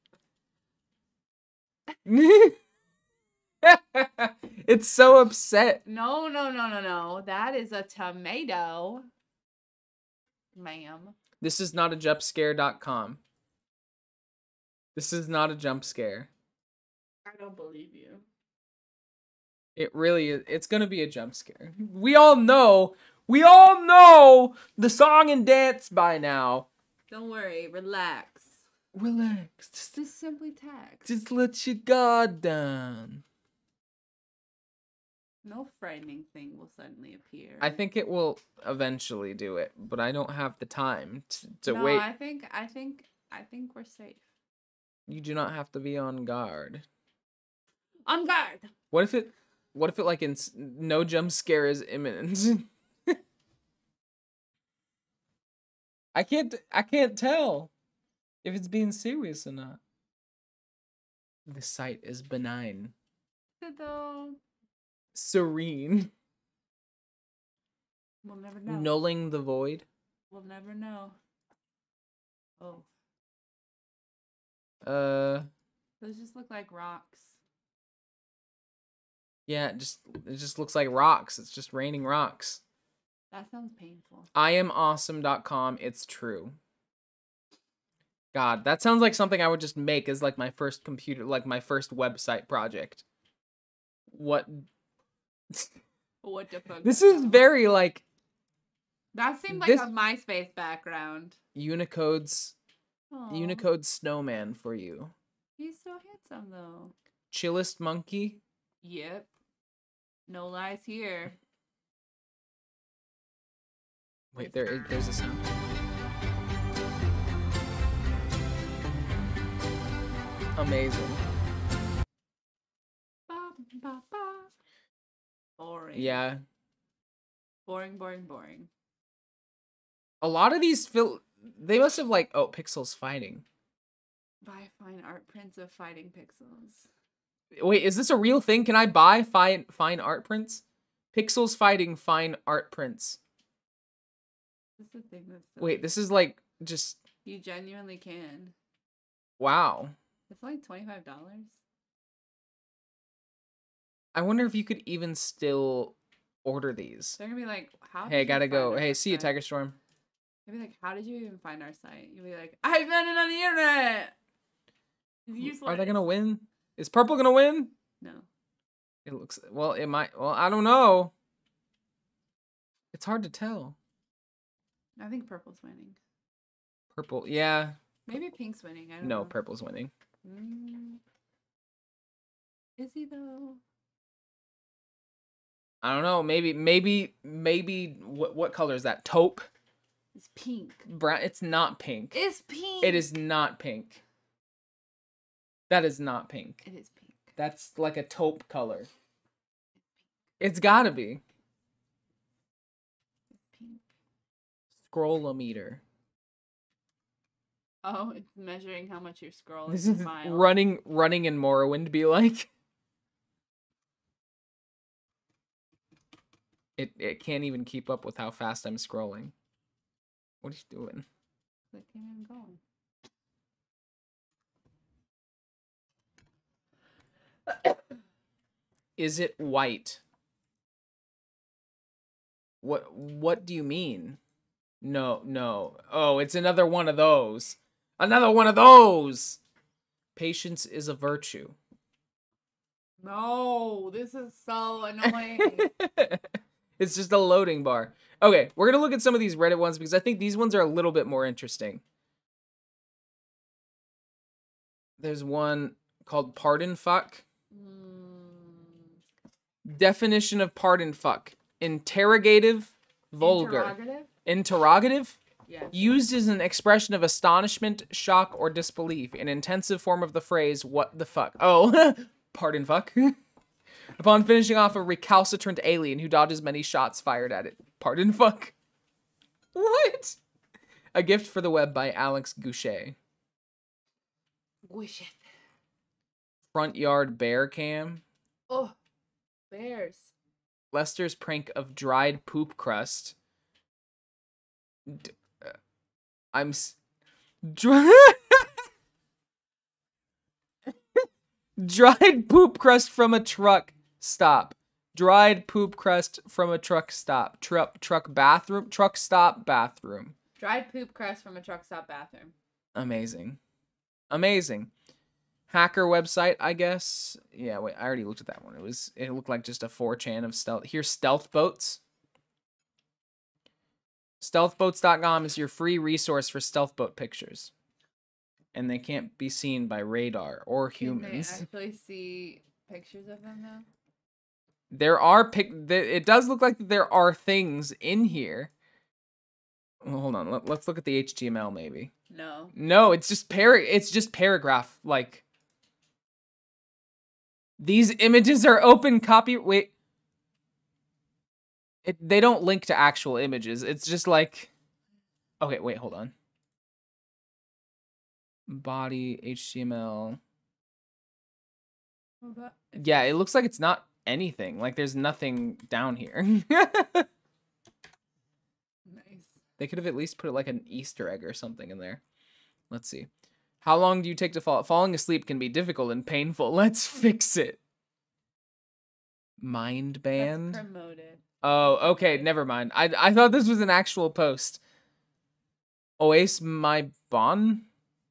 S1: It's so upset.
S2: No, no, no, no, no. That is a tomato. Ma'am.
S1: This is not a jump scare dot com. This is not a jump scare.
S2: I don't believe you.
S1: It really is. It's going to be a jump scare. We all know. We all know the song and dance by now.
S2: Don't worry. Relax.
S1: Relax. Just,
S2: Just simply text.
S1: just let your guard down.
S2: No frightening thing will suddenly appear.
S1: I think it will eventually do it, but I don't have the time to, to
S2: no,
S1: wait.
S2: I think I think I think we're safe.
S1: You do not have to be on guard.
S2: On guard.
S1: What if it What if it like in no jump scare is imminent? I can't I can't tell if it's being serious or not. The site is benign.
S2: Though.
S1: Serene.
S2: We'll never know.
S1: Nulling the void.
S2: We'll never know. Oh.
S1: Uh
S2: Those just look like rocks.
S1: yeah, it just it just looks like rocks. It's just raining rocks.
S2: That sounds painful.
S1: I am awesome dot com. It's true. God, that sounds like something I would just make as like my first computer, like my first website project. What?
S2: What the fuck?
S1: This is very like
S2: That seemed like
S1: this-
S2: a MySpace background.
S1: Unicode's
S2: Aw,
S1: Unicode snowman for you.
S2: He's so handsome though.
S1: Chillest monkey.
S2: Yep. No lies here.
S1: Wait, there is there's a sound. Amazing.
S2: Ba, ba, ba. Boring.
S1: Yeah.
S2: Boring, boring, boring.
S1: A lot of these feel they must have like oh pixels fighting.
S2: Buy fine art prints of fighting pixels.
S1: Wait, is this a real thing? Can I buy fine fine art prints? Pixels fighting fine art prints.
S2: This is the thing that's so
S1: Wait, this is like just
S2: you genuinely can.
S1: wow.
S2: It's like twenty-five dollars.
S1: I wonder if you could even still order these.
S2: They're gonna be like, how
S1: Hey,
S2: did you
S1: gotta
S2: find
S1: go.
S2: our
S1: Hey, see you,
S2: website?
S1: Tiger Storm.
S2: They'll be like, how did you even find our site? You'll be like, I found it on the internet. It's useless.
S1: Are they gonna win? Is purple gonna win?
S2: No.
S1: It looks well. It might. Well, I don't know. It's hard to tell.
S2: I think purple's winning.
S1: Purple, yeah.
S2: Maybe pink's winning. I don't
S1: No,
S2: know.
S1: purple's winning.
S2: Mm. Is he though?
S1: I don't know. Maybe, maybe, maybe. What what color is that? Taupe.
S2: It's pink.
S1: Brown. It's not pink.
S2: It's pink.
S1: It is not pink. That is not pink.
S2: It is pink.
S1: That's like a taupe color. It's gotta be.
S2: It's pink.
S1: Scrollometer.
S2: Oh, it's measuring how much you're scrolling.
S1: This is
S2: miles.
S1: running, running in Morrowind. Be like. It it can't even keep up with how fast I'm scrolling. What are you doing?
S2: Clicking and going.
S1: Is it white? What what do you mean? No, no. Oh, it's another one of those. Another one of those. Patience is a virtue.
S2: No, this is so annoying.
S1: It's just a loading bar. Okay, we're going to look at some of these Reddit ones because I think these ones are a little bit more interesting. There's one called Pardon Fuck.
S2: Mm.
S1: Definition of pardon fuck. Interrogative, vulgar.
S2: Interrogative?
S1: Interrogative?
S2: Yes.
S1: Used as an expression of astonishment, shock, or disbelief. An intensive form of the phrase, what the fuck? Oh, pardon fuck. Upon finishing off a recalcitrant alien who dodges many shots fired at it. Pardon fuck. What? A gift for the web by Alex Goucher.
S2: Wish it.
S1: Front yard bear cam.
S2: Oh, bears.
S1: Lester's prank of dried poop crust. D- uh, I'm s- dry- dried poop crust from a truck stop. Dried poop crust from a truck stop. Truck truck bathroom. Truck stop bathroom.
S2: Dried poop crust from a truck stop bathroom.
S1: Amazing, amazing. Hacker website, I guess. Yeah, wait, I already looked at that one. It was it looked like just a four chan of stealth. Here's stealth boats. stealth boats dot com is your free resource for stealth boat pictures. And they can't be seen by radar or
S2: Can they
S1: humans.
S2: actually see pictures of them though?
S1: There are pic. th- It does look like there are things in here. Well, hold on. Let, let's look at the H T M L maybe.
S2: No.
S1: No, it's just par. It's just paragraph like. These images are open copy. Wait. It, they don't link to actual images. It's just like. Okay, wait, hold on. Body, H T M L. Yeah, it looks like it's not anything. Like there's nothing down here.
S2: Nice.
S1: They could have at least put like an Easter egg or something in there. Let's see. How long do you take to fall? Falling asleep can be difficult and painful. Let's fix it. Mind band.
S2: That's promoted.
S1: Oh, okay. Never mind. I I thought this was an actual post. Oase my bon.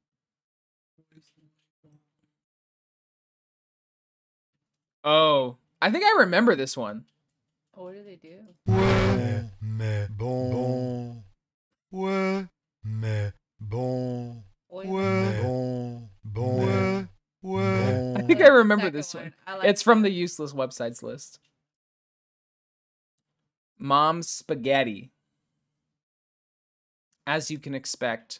S1: Oh, I think I remember this one.
S2: Oh, what do they do?
S4: Ouais, mais bon. Ouais, mais bon.
S2: Oi.
S4: Ouais, bon. Bon. Ouais.
S1: I think I remember
S2: Second
S1: this one.
S2: I like
S1: It's from
S2: that.
S1: the useless websites list. Mom's spaghetti. As you can expect.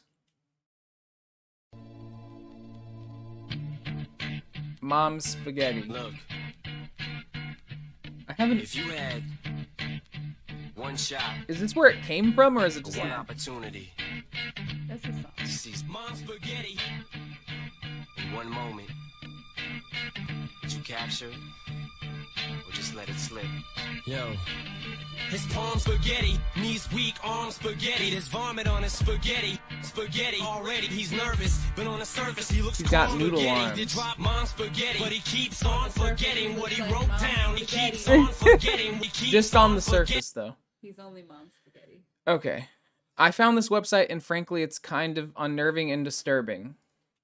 S1: Mom's spaghetti.
S6: Look,
S1: I haven't.
S6: if you had one shot,
S1: Is this where it came from, or is it just?
S6: one opportunity
S2: That's a song.
S6: to see Mom's spaghetti in one moment, would you capture it or just let it slip? Yo. His palm spaghetti, knees weak, arms spaghetti. There's vomit on his spaghetti. Spaghetti already, he's nervous, but on the surface he looks
S1: He's got
S6: calm.
S1: noodle
S6: Spaghetti
S1: arms.
S6: did drop mom's spaghetti, but he keeps on forgetting what he wrote down. He keeps on forgetting. He keeps
S1: Just on the
S6: forgetting.
S1: surface, though.
S2: He's only mom's spaghetti.
S1: Okay. I found this website, and frankly, it's kind of unnerving and disturbing.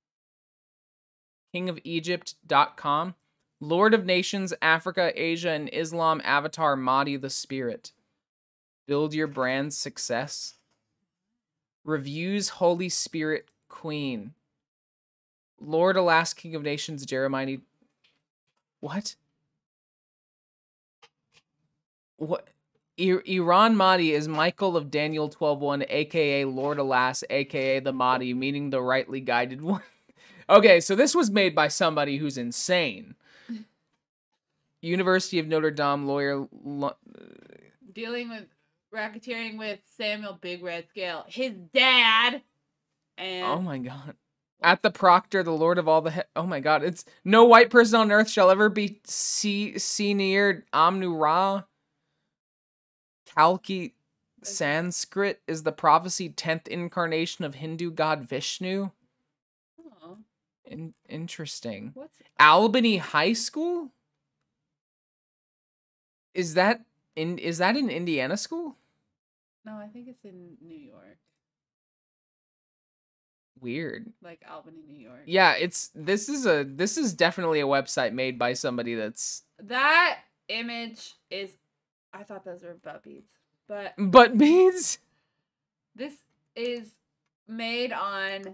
S1: king of egypt dot com. Lord of Nations, Africa, Asia, and Islam avatar Mahdi the Spirit. Build your brand's success. Reviews Holy Spirit Queen. Lord, alas, King of Nations, Jeremiah. What? What? I Iran Mahdi is Michael of Daniel twelve one, aka Lord Alas, aka the Mahdi, meaning the rightly guided one. Okay, so this was made by somebody who's insane. University of Notre Dame lawyer. Lo
S2: Dealing with racketeering with Samuel Big Red Scale, his dad, and
S1: oh my god. At the Proctor, the Lord of all the he oh my god, it's no white person on earth shall ever be see see near Amnu Ra. Kalki Sanskrit is the prophesy tenth incarnation of Hindu god Vishnu.
S2: oh,
S1: In interesting.
S2: what's
S1: Albany High School? Is that in is that in Indiana school?
S2: no? I think it's in New York,
S1: Weird.
S2: like Albany, New York.
S1: Yeah, it's this is a this is definitely a website made by somebody that's
S2: That image is. I thought those were butt beads, but
S1: but beads.
S2: this is made on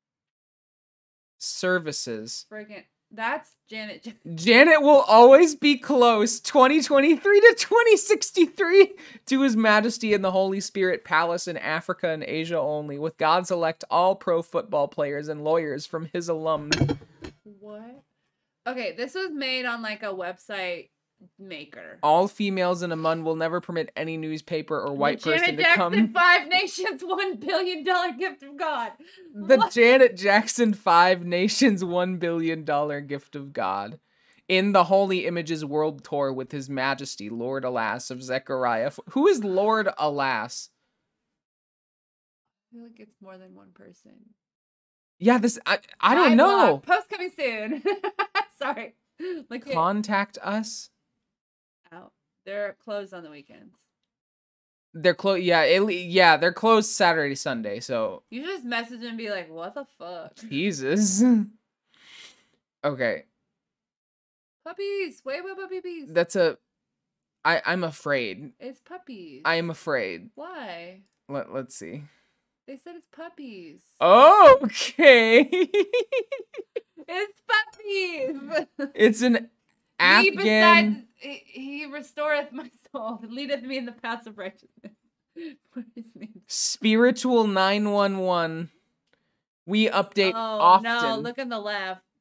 S1: Services.
S2: friggin'. That's Janet. Jackson.
S1: Janet will always be close, twenty twenty-three to twenty sixty-three, to His Majesty in the Holy Spirit Palace in Africa and Asia only, with God's elect all pro football players and lawyers from his alum.
S2: What? Okay, this was made on like a website maker.
S1: All females in Amun will never permit any newspaper or white
S2: the
S1: person
S2: Janet
S1: to
S2: Jackson
S1: come.
S2: Five Nations One Billion Dollar Gift of God.
S1: The
S2: What?
S1: Janet Jackson Five Nations One Billion Dollar Gift of God. In the Holy Images World Tour with His Majesty, Lord Alas of Zechariah. Who is Lord Alas?
S2: I feel like it's more than one person.
S1: Yeah, this, I, I don't
S2: Live
S1: know.
S2: blog, Post coming soon. Sorry. Look at
S1: Contact us.
S2: out. They're closed on the weekends.
S1: They're closed. Yeah, it, yeah, they're closed Saturday, Sunday. So
S2: You just message and be like, what the fuck?
S1: Jesus. Okay,
S2: Puppies. Wait, wait, puppies.
S1: that's a. I I'm afraid.
S2: It's puppies.
S1: I am afraid.
S2: Why?
S1: Let Let's see.
S2: They said it's puppies.
S1: Okay.
S2: It's puppies.
S1: It's an
S2: He
S1: Afghan.
S2: besides, he, he restoreth my soul, leadeth me in the paths of righteousness. What is his name?
S1: Spiritual nine one one. We update
S2: Oh
S1: often.
S2: no! Look on the left.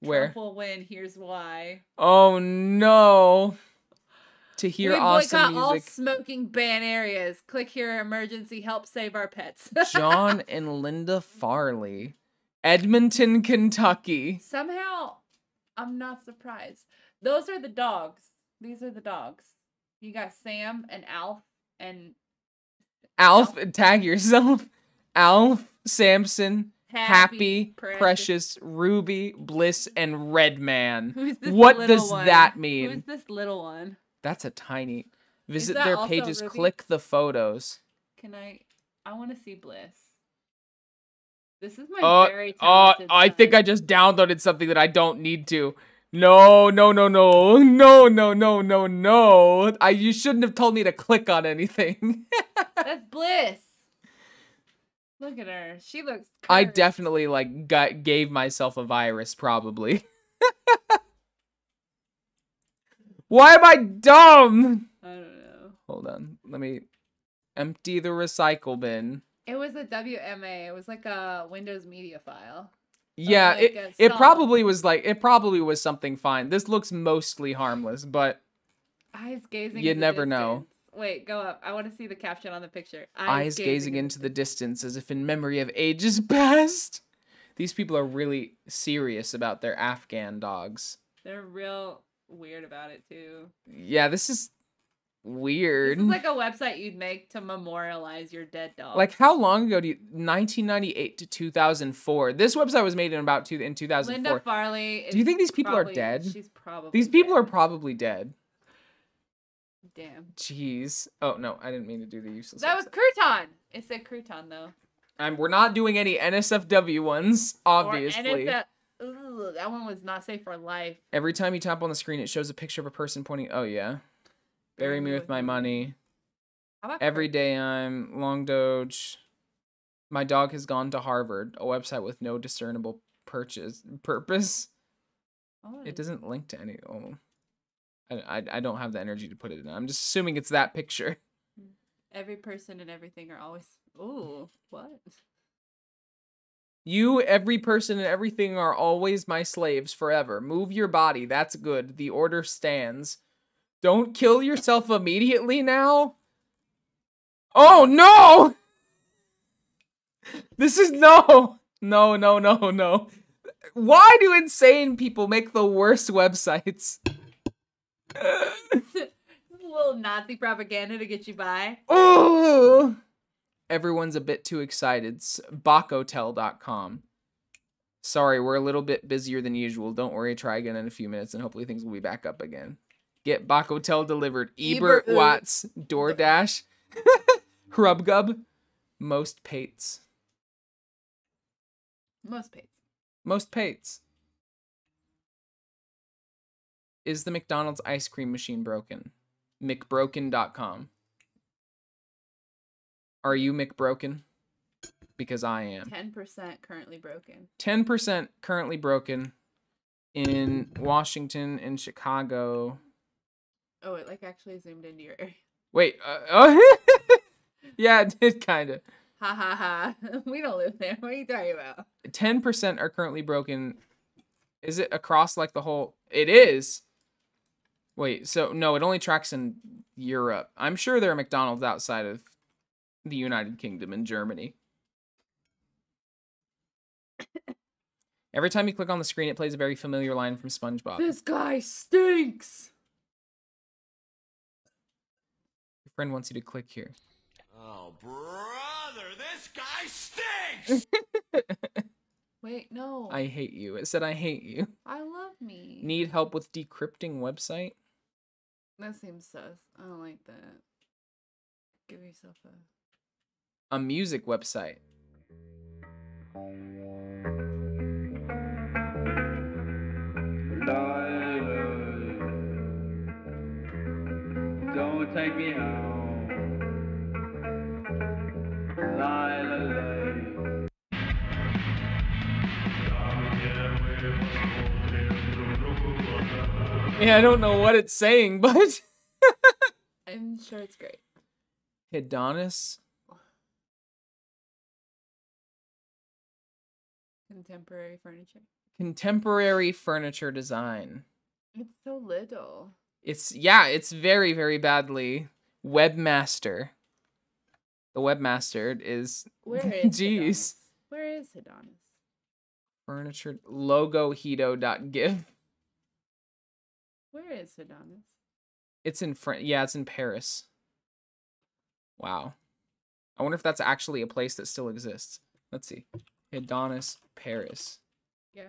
S1: Where?
S2: Trump will win. Here's why.
S1: Oh no. To hear
S2: we
S1: awesome
S2: boycott all
S1: music.
S2: smoking ban areas. Click here. Emergency help save our pets.
S1: John and Linda Farley. Edmonton, Kentucky.
S2: Somehow, I'm not surprised. Those are the dogs. These are the dogs. You got Sam and Alf and
S1: Alf, tag yourself. Alf, Samson, Happy,
S2: Happy,
S1: Precious,
S2: Precious.
S1: Ruby, Bliss, and Redman.
S2: Who's this
S1: What
S2: little
S1: does
S2: one?
S1: that mean?
S2: Who's this little one?
S1: That's a tiny. Visit
S2: that
S1: their
S2: also
S1: pages,
S2: Ruby?
S1: click the photos.
S2: Can I? I want to see Bliss. This is my
S1: Uh,
S2: very
S1: uh,
S2: talented
S1: I
S2: son.
S1: think I just downloaded something that I don't need to. No, no, no, no, no, no, no, no, no. I you shouldn't have told me to click on anything.
S2: That's Bliss. Look at her. She looks.
S1: I
S2: cursed.
S1: definitely like got, gave myself a virus, probably. Why am I dumb?
S2: I don't know.
S1: Hold on, let me empty the recycle bin.
S2: It was a W M A. It was like a Windows media file.
S1: Yeah,
S2: like
S1: it
S2: a
S1: it
S2: song.
S1: probably was like it probably was something fine. This looks mostly harmless, but
S2: Eyes gazing.
S1: You
S2: in the
S1: never know.
S2: distance. Wait, go up. I want to see the caption on the picture.
S1: eyes gazing into the distance as if in memory of ages past. These people are really serious about their Afghan dogs.
S2: They're real weird about it too.
S1: Yeah, this is weird.
S2: This is like a website you'd make to memorialize your dead dog.
S1: Like, how long ago do you nineteen ninety-eight to two thousand four? This website was made in about two in two thousand four.
S2: Linda Farley. Is
S1: Do you think these people
S2: probably,
S1: are dead?
S2: She's probably.
S1: These people
S2: dead.
S1: are probably dead.
S2: Damn.
S1: Jeez. Oh no, I didn't mean to do the useless.
S2: That was
S1: website.
S2: crouton. It said crouton though.
S1: Um, we're not doing any N S F W ones, obviously.
S2: Or N S F Ugh, that one was not safe for life.
S1: Every time you tap on the screen, it shows a picture of a person pointing. Oh yeah. Bury me with my money.
S2: How about
S1: Every
S2: cur-
S1: day I'm long doge. My dog has gone to Harvard, a website with no discernible purchase purpose.
S2: Oh,
S1: It doesn't link to any. Oh, I, I I don't have the energy to put it in. I'm just assuming it's that picture.
S2: Every person and everything are always. Ooh, what?
S1: You, every person, and everything are always my slaves forever. Move your body. That's good. The order stands. Don't kill yourself immediately now. Oh no! This is no, no, no, no, no. Why do insane people make the worst websites?
S2: A little Nazi propaganda to get you by.
S1: Oh! Everyone's a bit too excited. Bacotel dot com. Sorry, we're a little bit busier than usual. Don't worry, try again in a few minutes and hopefully things will be back up again. Get Bacotel delivered. Ebert,
S2: Ebert.
S1: Watts, DoorDash, Hrubgub, most pates.
S2: Most paid.
S1: Most pates. Is the McDonald's ice cream machine broken? McBroken dot com. Are you McBroken? Because I am.
S2: Ten percent currently broken.
S1: ten percent currently broken in Washington and Chicago.
S2: Oh, it like actually zoomed into your area.
S1: Wait, uh, oh, yeah, it did kind of.
S2: Ha ha ha. We don't live there. What are you talking about?
S1: ten percent are currently broken. Is it across like the whole? It is. Wait, so no, it only tracks in Europe. I'm sure there are McDonald's outside of the United Kingdom and Germany. Every time you click on the screen, it plays a very familiar line from SpongeBob.
S2: This guy stinks.
S1: Your friend wants you to click here.
S5: Oh, brother, this guy stinks!
S2: Wait, no.
S1: I hate you. It said I hate you.
S2: I love me.
S1: Need help with decrypting website?
S2: That seems sus. I don't like that. Give yourself a.
S1: A music website.
S3: Don't take me home. Lila, lay.
S1: Yeah, I don't know what it's saying, but
S2: I'm sure it's great.
S1: Hedonis.
S2: Contemporary furniture.
S1: Contemporary furniture design.
S2: It's so little.
S1: It's, yeah, it's very, very badly. Webmaster. The webmaster is,
S2: Where is
S1: jeez.
S2: Adonis? Where is Adonis?
S1: Furniture, logohito dot gif.
S2: Where is Adonis?
S1: It's in Fran- yeah, it's in Paris. Wow. I wonder if that's actually a place that still exists. Let's see. Adonis, Paris.
S2: Yeah.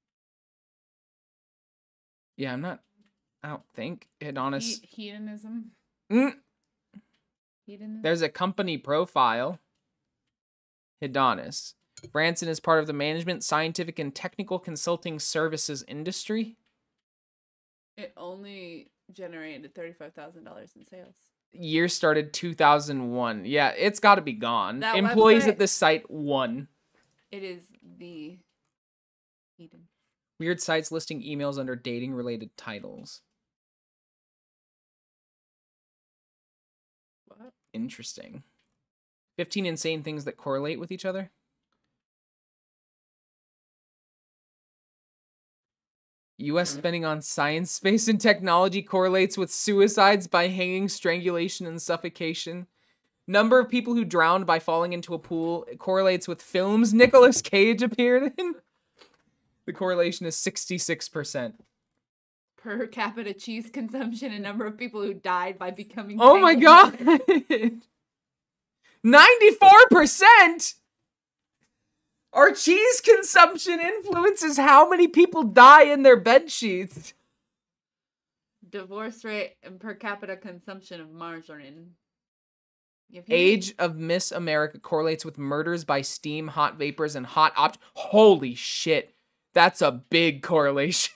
S1: Yeah, I'm not, I don't think Adonis.
S2: He- hedonism.
S1: Mm,
S2: Hedonism.
S1: there's a company profile. Adonis. Branson is part of the management, scientific, and technical consulting services industry.
S2: It only generated thirty-five thousand dollars in sales.
S1: Year started two thousand one. Yeah, it's got to be gone.
S2: That
S1: Employees
S2: website-
S1: at this site, one.
S2: It is the Eden.
S1: Weird sites listing emails under dating-related titles.
S2: What?
S1: Interesting. fifteen insane things that correlate with each other. U S spending on science, space, and technology correlates with suicides by hanging, strangulation, and suffocation. Number of people who drowned by falling into a pool correlates with films Nicolas Cage appeared in. The correlation is sixty-six percent.
S2: Per capita cheese consumption and number of people who died by becoming.
S1: Oh my god! ninety-four percent! Our cheese consumption influences how many people die in their bed sheets.
S2: Divorce rate and per capita consumption of margarine. If you-
S1: Age of Miss America correlates with murders by steam, hot vapors, and hot ob- Holy shit. That's a big correlation.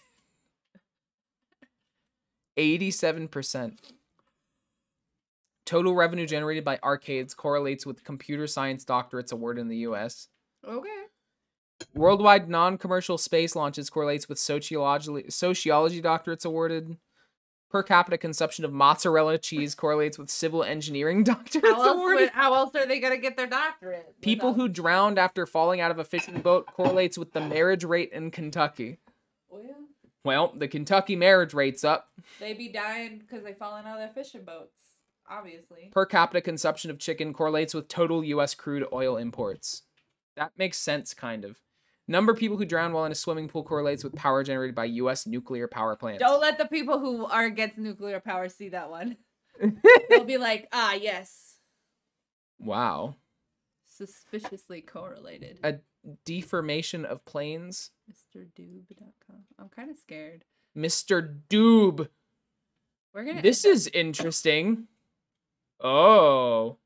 S1: eighty-seven percent. Total revenue generated by arcades correlates with computer science doctorates award in the U S.
S2: Okay.
S1: Worldwide non-commercial space launches correlates with sociology sociology doctorates awarded. Per capita consumption of mozzarella cheese correlates with civil engineering doctorates
S2: How else,
S1: awarded.
S2: would, how else are they gonna get their doctorate?
S1: People
S2: without-
S1: who drowned after falling out of a fishing boat correlates with the marriage rate in Kentucky.
S2: Well,
S1: Well, the Kentucky marriage rate's up.
S2: they be dying because they falling out of their fishing boats. Obviously.
S1: Per capita consumption of chicken correlates with total U S crude oil imports. That makes sense, kind of. Number of people who drown while in a swimming pool correlates with power generated by U S nuclear power plants.
S2: Don't let the people who are against nuclear power see that one. They'll be like, ah, yes.
S1: Wow.
S2: Suspiciously correlated.
S1: A deformation of planes.
S2: Mister Doob dot com. I'm kind of scared.
S1: Mister Doob.
S2: We're gonna.
S1: This
S2: end up-
S1: is interesting. Oh.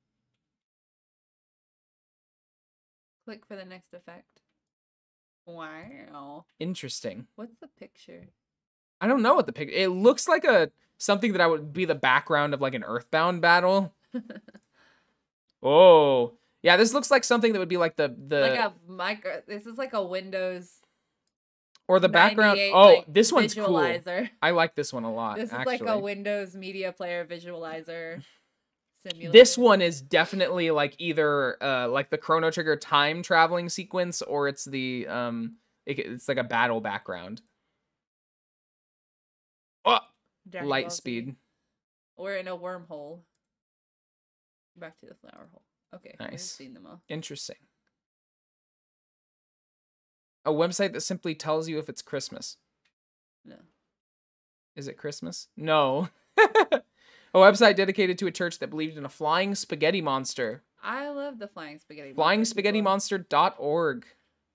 S2: Click for the next effect. Wow.
S1: Interesting.
S2: What's the picture?
S1: I don't know what the pic. It looks like a something that I would be the background of like an Earthbound battle. Oh. Yeah, this looks like something that would be like the the
S2: Like a micro. This is like a Windows.
S1: or the background.
S2: ninety-eight,
S1: Oh,
S2: like,
S1: this one's cool.
S2: visualizer.
S1: I like this one a lot.
S2: This is
S1: actually.
S2: like a Windows Media Player visualizer simulator.
S1: This one is definitely like either uh like the Chrono Trigger time traveling sequence, or it's the um it, it's like a battle background. Oh,
S2: Dragon
S1: light
S2: Ball Z.
S1: speed.
S2: We're in a wormhole. Back to the flower hole. Okay. We've
S1: Nice.
S2: seen them all.
S1: Interesting. A website that simply tells you if it's Christmas.
S2: No.
S1: Is it Christmas? No. A website dedicated to a church that believed in a flying spaghetti monster.
S2: I love the flying spaghetti.
S1: flying
S2: monster
S1: spaghetti
S2: people.
S1: monster dot org.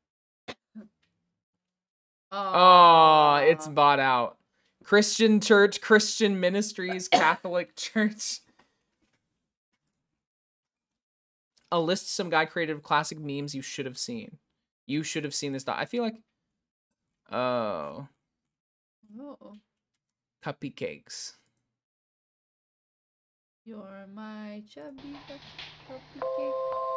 S2: Oh,
S1: Oh, it's bought out. Christian church, Christian ministries, Catholic church. A list some guy created of classic memes you should have seen. You should have seen this. I feel like, oh,
S2: Oh,
S1: cuppy cakes.
S2: you're my chubby butt puppy cake.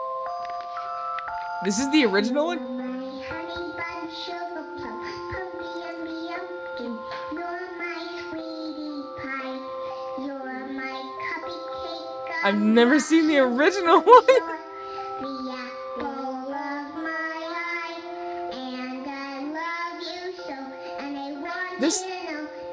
S1: This is the original one?
S7: Honey bun sugar plum, hungry yummy yumpkin. You're my sweetie pie. You're my cupcake.
S1: I've never seen the original one.
S7: The apple of my eye, and I love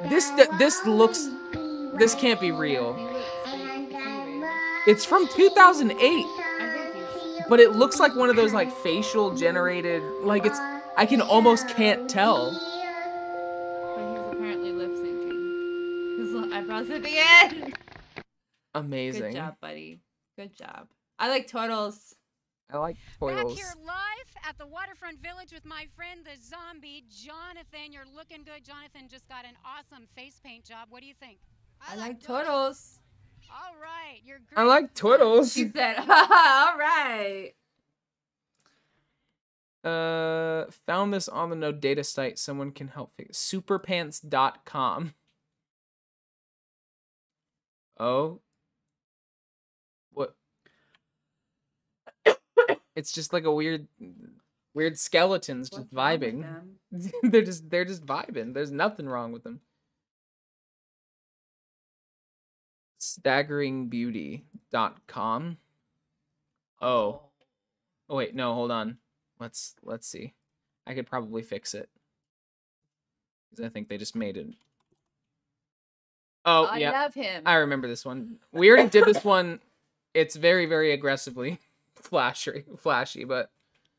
S1: This this looks. This can't be real.
S2: He looks fake. Is he real?
S1: It's from two thousand eight,
S2: I think he's.
S1: but it looks like one of those like facial generated. Like it's. I can almost can't tell.
S2: But he's apparently lip syncing. His little eyebrows at the end.
S1: Amazing.
S2: Good job, buddy. Good job. I like turtles.
S1: I like
S8: Back
S1: foils.
S8: here live at the Waterfront Village with my friend the zombie, Jonathan. You're looking good. Jonathan just got an awesome face paint job. What do you think?
S2: I, like turtles.
S8: All right. You're great.
S1: I like turtles.
S2: She said, all right.
S1: Uh, found this on the no data site. Someone can help fix superpants dot com. Oh. What? It's just like a weird, weird skeletons just
S2: What's wrong with
S1: vibing.
S2: them?
S1: they're just, they're just vibing. There's nothing wrong with them. staggering beauty dot com. Oh. Oh wait, no, hold on. Let's let's see. I could probably fix it. Cuz I think they just made it. Oh,
S2: I
S1: yeah.
S2: love him.
S1: I remember this one. We already did this one. It's very very aggressively flashy, flashy, but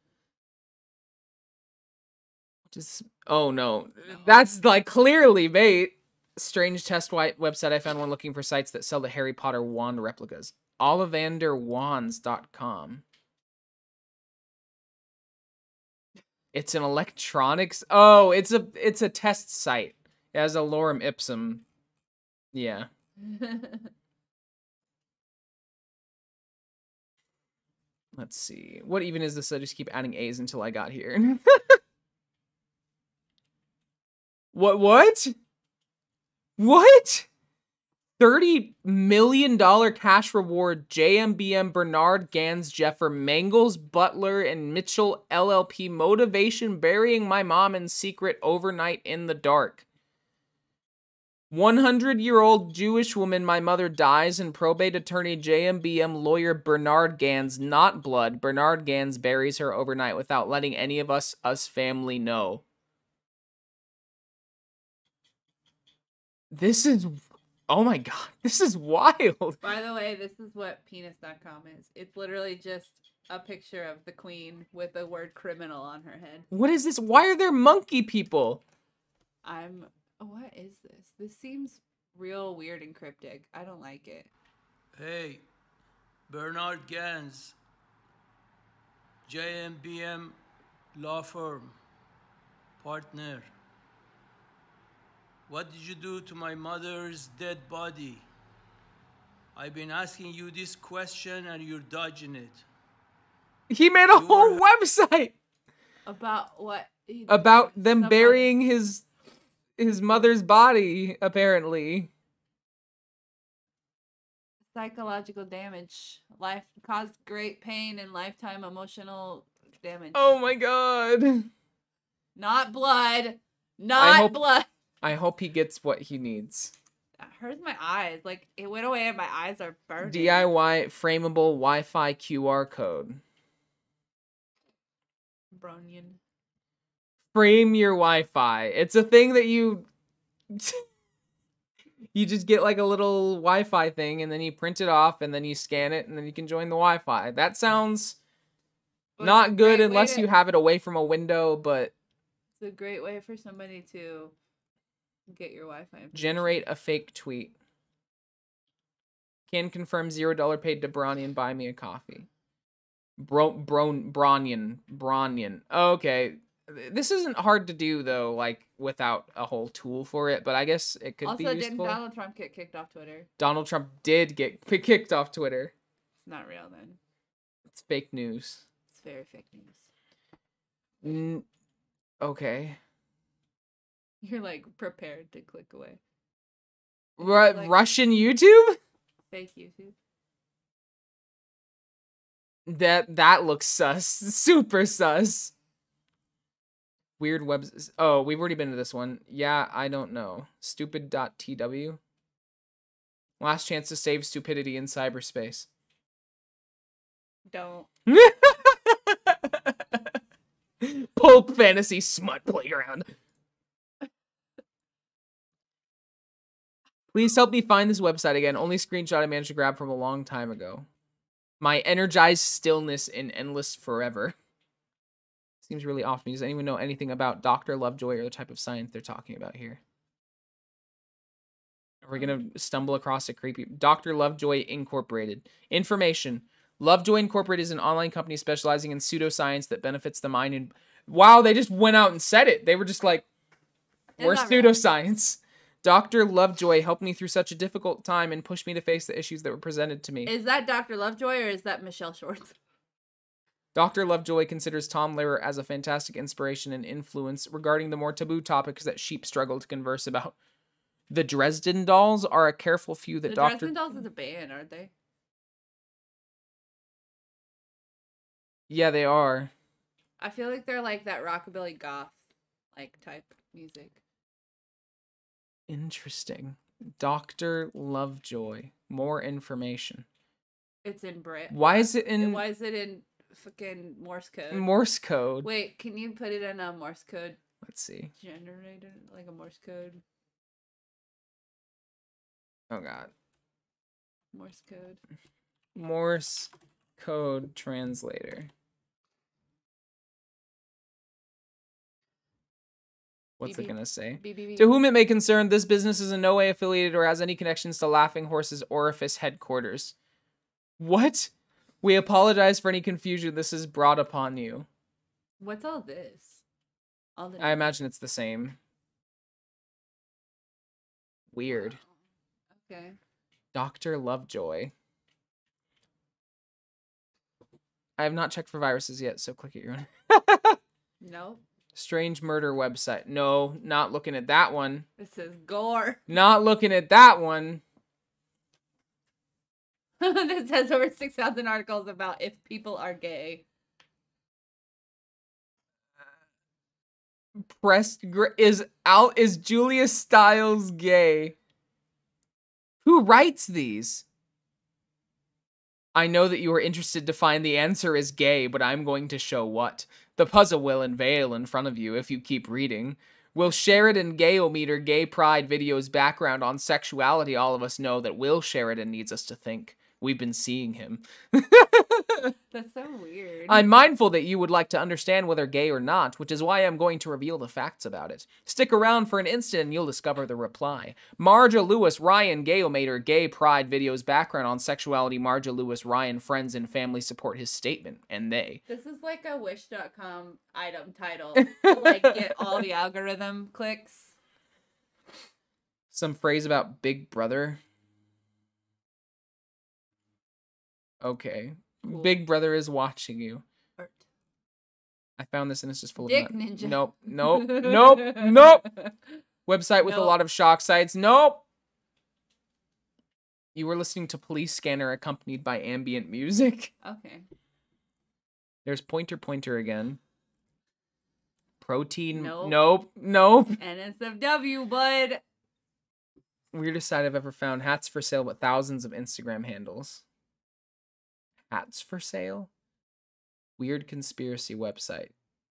S1: just oh no. That's like clearly bait. Strange test white website I found one looking for sites that sell the Harry Potter wand replicas. ollivander wands dot com. It's an electronics. Oh, it's a it's a test site. It has a lorem ipsum. Yeah. Let's see. What even is this? I just keep adding A's until I got here. What what? What? thirty million dollars cash reward. J M B M, Bernard, Gans, Jeffer, Mangles, Butler, and Mitchell L L P. Motivation: burying my mom in secret overnight in the dark. one hundred year old Jewish woman, my mother dies, and probate attorney J M B M lawyer Bernard Gans, not blood. Bernard Gans buries her overnight without letting any of us, us family, know. This is... Oh my god, this is wild.
S2: By the way, this is what penis dot com is. It's literally just a picture of the queen with the word criminal on her head.
S1: What is this? Why are there monkey people?
S2: I'm... What is this? This seems real weird and cryptic. I don't like it.
S9: Hey, Bernard Gans, J M B M law firm, partner. What did you do to my mother's dead body? I've been asking you this question and you're dodging it.
S1: He made a
S9: You
S1: whole
S9: were-
S1: website
S2: About what? he-
S1: about them
S2: someone-
S1: burying his his mother's body, apparently.
S2: Psychological damage. Life caused great pain and lifetime emotional damage.
S1: Oh my god.
S2: Not blood. Not
S1: hope-
S2: blood.
S1: I hope he gets what he needs.
S2: That hurts my eyes. Like, it went away and my eyes are burning.
S1: D I Y frameable Wi-Fi Q R code.
S2: Bronian.
S1: Frame your Wi-Fi. It's a thing that you you just get like a little Wi-Fi thing and then you print it off and then you scan it and then you can join the Wi-Fi. That sounds
S2: Well, it's a
S1: not good
S2: great way
S1: unless
S2: to-
S1: you have it away from a window, but
S2: It's a great way for somebody to get your Wi-Fi information.
S1: generate a fake tweet. Can confirm zero dollar paid to Bronny and buy me a coffee. Bro, bro, Bronian, Bronian. Okay, this isn't hard to do though, like without a whole tool for it. But I guess it could be
S2: Also, didn't
S1: useful.
S2: Donald Trump get kicked off Twitter?
S1: Donald Trump did get kicked off Twitter.
S2: It's not real then.
S1: It's fake news.
S2: It's very fake news.
S1: N- okay.
S2: You're like prepared to click away.
S1: Ru-
S2: like-
S1: Russian YouTube?
S2: Fake YouTube.
S1: That that looks sus. Super sus. Weird webs. Oh, we've already been to this one. Yeah, I don't know. Stupid dot T W. Last chance to save stupidity in cyberspace.
S2: Don't.
S1: Pulp fantasy smut playground. Please help me find this website again. Only screenshot I managed to grab from a long time ago. My energized stillness in endless forever. Seems really off to me. Does anyone know anything about Doctor Lovejoy or the type of science they're talking about here? Are we going to stumble across a creepy... Doctor Lovejoy Incorporated. Information. Lovejoy Incorporated is an online company specializing in pseudoscience that benefits the mind and... Wow, they just went out and said it. They were just like, we're pseudoscience. Doctor Lovejoy helped me through such a difficult time and pushed me to face the issues that were presented to me.
S2: Is that Doctor Lovejoy or is that Michelle Shorts?
S1: Doctor Lovejoy considers Tom Lehrer as a fantastic inspiration and influence regarding the more taboo topics that sheep struggle to converse about. The Dresden Dolls are a careful few that
S2: the
S1: Doctor
S2: Dresden Dolls is a band, aren't they?
S1: Yeah, they are.
S2: I feel like they're like that rockabilly goth like type music.
S1: Interesting. Doctor Lovejoy. More information.
S2: It's in Brit.
S1: Why is it in...
S2: Why is it in fucking Morse code?
S1: Morse code.
S2: Wait, can you put it in a Morse code?
S1: Let's see.
S2: Generator, like a Morse code.
S1: Oh god.
S2: Morse code.
S1: Morse code translator. What's
S2: Beep,
S1: it gonna say?
S2: beep, beep, beep.
S1: To whom it may concern, this business is in no way affiliated or has any connections to Laughing Horse's Orifice headquarters. What? We apologize for any confusion this has brought upon you.
S2: What's all this? All the
S1: I imagine it's the same. Weird.
S2: Okay.
S1: Doctor Lovejoy. I have not checked for viruses yet, so click at your own.
S2: Nope.
S1: Strange murder website. No, not looking at that one.
S2: This is gore.
S1: Not looking at that one.
S2: This has over six thousand articles about if people are gay.
S1: Pressed gr- is Al is Julia Stiles gay? Who writes these? I know that you are interested to find the answer is gay, but I'm going to show what. The puzzle will unveil in front of you if you keep reading. Will Sheridan Gayometer Gay Pride video's background on sexuality all of us know that Will Sheridan needs us to think. We've been seeing him.
S2: That's so weird.
S1: I'm mindful that you would like to understand whether gay or not, which is why I'm going to reveal the facts about it. Stick around for an instant and you'll discover the reply. Marja Lewis Ryan Gayomator Gay Pride video's background on sexuality. Marja Lewis Ryan friends and family support his statement, and they.
S2: This is like a wish dot com item title to like get all the algorithm clicks.
S1: Some phrase about Big Brother. Okay.
S2: Cool.
S1: Big Brother is watching you.
S2: Art.
S1: I found this and it's just full
S2: Dick
S1: of...
S2: Ninja.
S1: Nope. Nope. Nope. Nope. Website with
S2: Nope.
S1: a lot of shock sites. Nope. You were listening to Police Scanner accompanied by ambient music.
S2: Okay.
S1: There's Pointer Pointer again. Protein.
S2: Nope.
S1: Nope. Nope.
S2: N S F W, bud.
S1: Weirdest site I've ever found. Hats for sale, but thousands of Instagram handles. Hats for sale? Weird conspiracy website.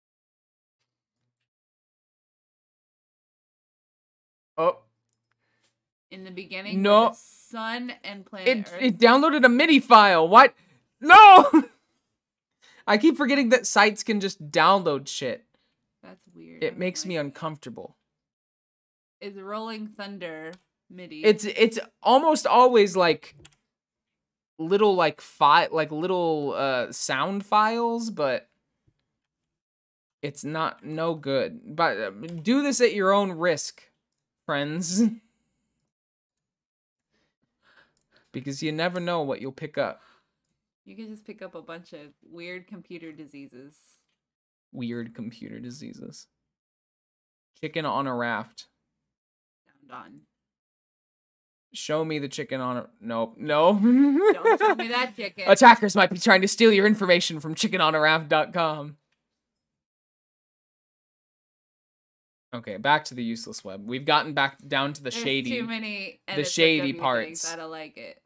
S1: Oh.
S2: In the beginning,
S1: No.
S2: were the sun and planet
S1: It,
S2: Earth.
S1: it downloaded a MIDI file. What? No! I keep forgetting that sites can just download shit.
S2: That's weird. I
S1: It
S2: don't
S1: makes
S2: like
S1: me
S2: it.
S1: uncomfortable.
S2: Is Rolling Thunder MIDI?
S1: It's it's almost always like little like fi- like little uh sound files, but it's not no good. But uh, do this at your own risk, friends. Because you never know what you'll pick up.
S2: You could just pick up a bunch of weird computer diseases.
S1: Weird computer diseases. Chicken on a raft.
S2: Done.
S1: Show me the chicken on a... Nope. No.
S2: Don't show me that chicken.
S1: Attackers might be trying to steal your information from chicken on a raft dot com. Okay, back to the useless web. We've gotten back down to the
S2: There's
S1: shady...
S2: too many
S1: the
S2: N S F
S1: shady
S2: W
S1: parts.
S2: things. I don't like it.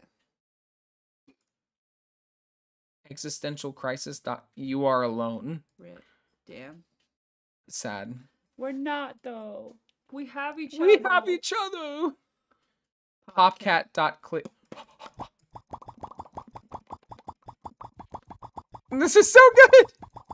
S1: Existential crisis. Dot, you are alone.
S2: Rip. Damn.
S1: Sad.
S2: We're not though. We have each other.
S1: We have each other. Popcat dot click. This is so good.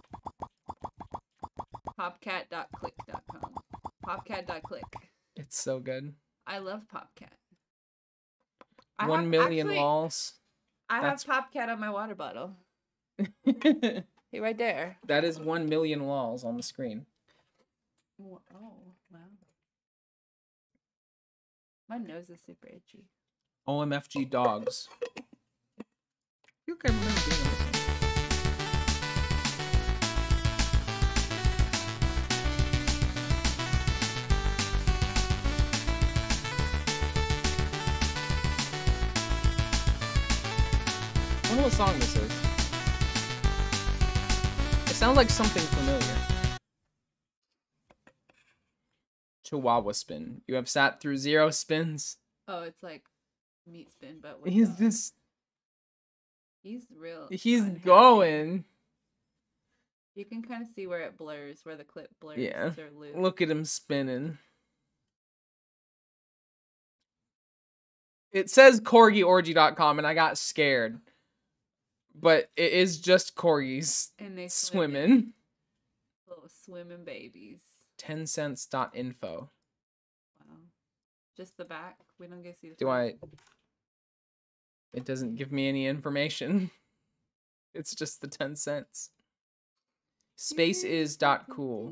S2: Popcat dot click dot com. Popcat dot click.
S1: It's so good.
S2: I love Popcat. I
S1: One
S2: have-
S1: million
S2: actually,
S1: lols.
S2: I
S1: That's-
S2: have Popcat on my water bottle. Hey, right there.
S1: That is one million lols on the screen.
S2: Oh, wow. My nose is super itchy.
S1: O M F G dogs. I feel like I remember doing this one. I wonder what song this is. It sounds like something familiar. Chihuahua spin. You have sat through zero spins.
S2: Oh, it's like meat spin, but with
S1: He's
S2: dogs.
S1: just.
S2: He's real.
S1: He's
S2: unhappy.
S1: going.
S2: You can kind of see where it blurs, where the clip blurs.
S1: Yeah.
S2: Or loop.
S1: Look at him spinning. It says corgi orgy dot com and I got scared. But it is just corgis
S2: And they
S1: swimming.
S2: Little swimming babies.
S1: ten cents dot info.
S2: Wow. Just the back. We don't get to see the
S1: Do
S2: front.
S1: I... It doesn't give me any information. It's just the ten cents. Space is dot cool.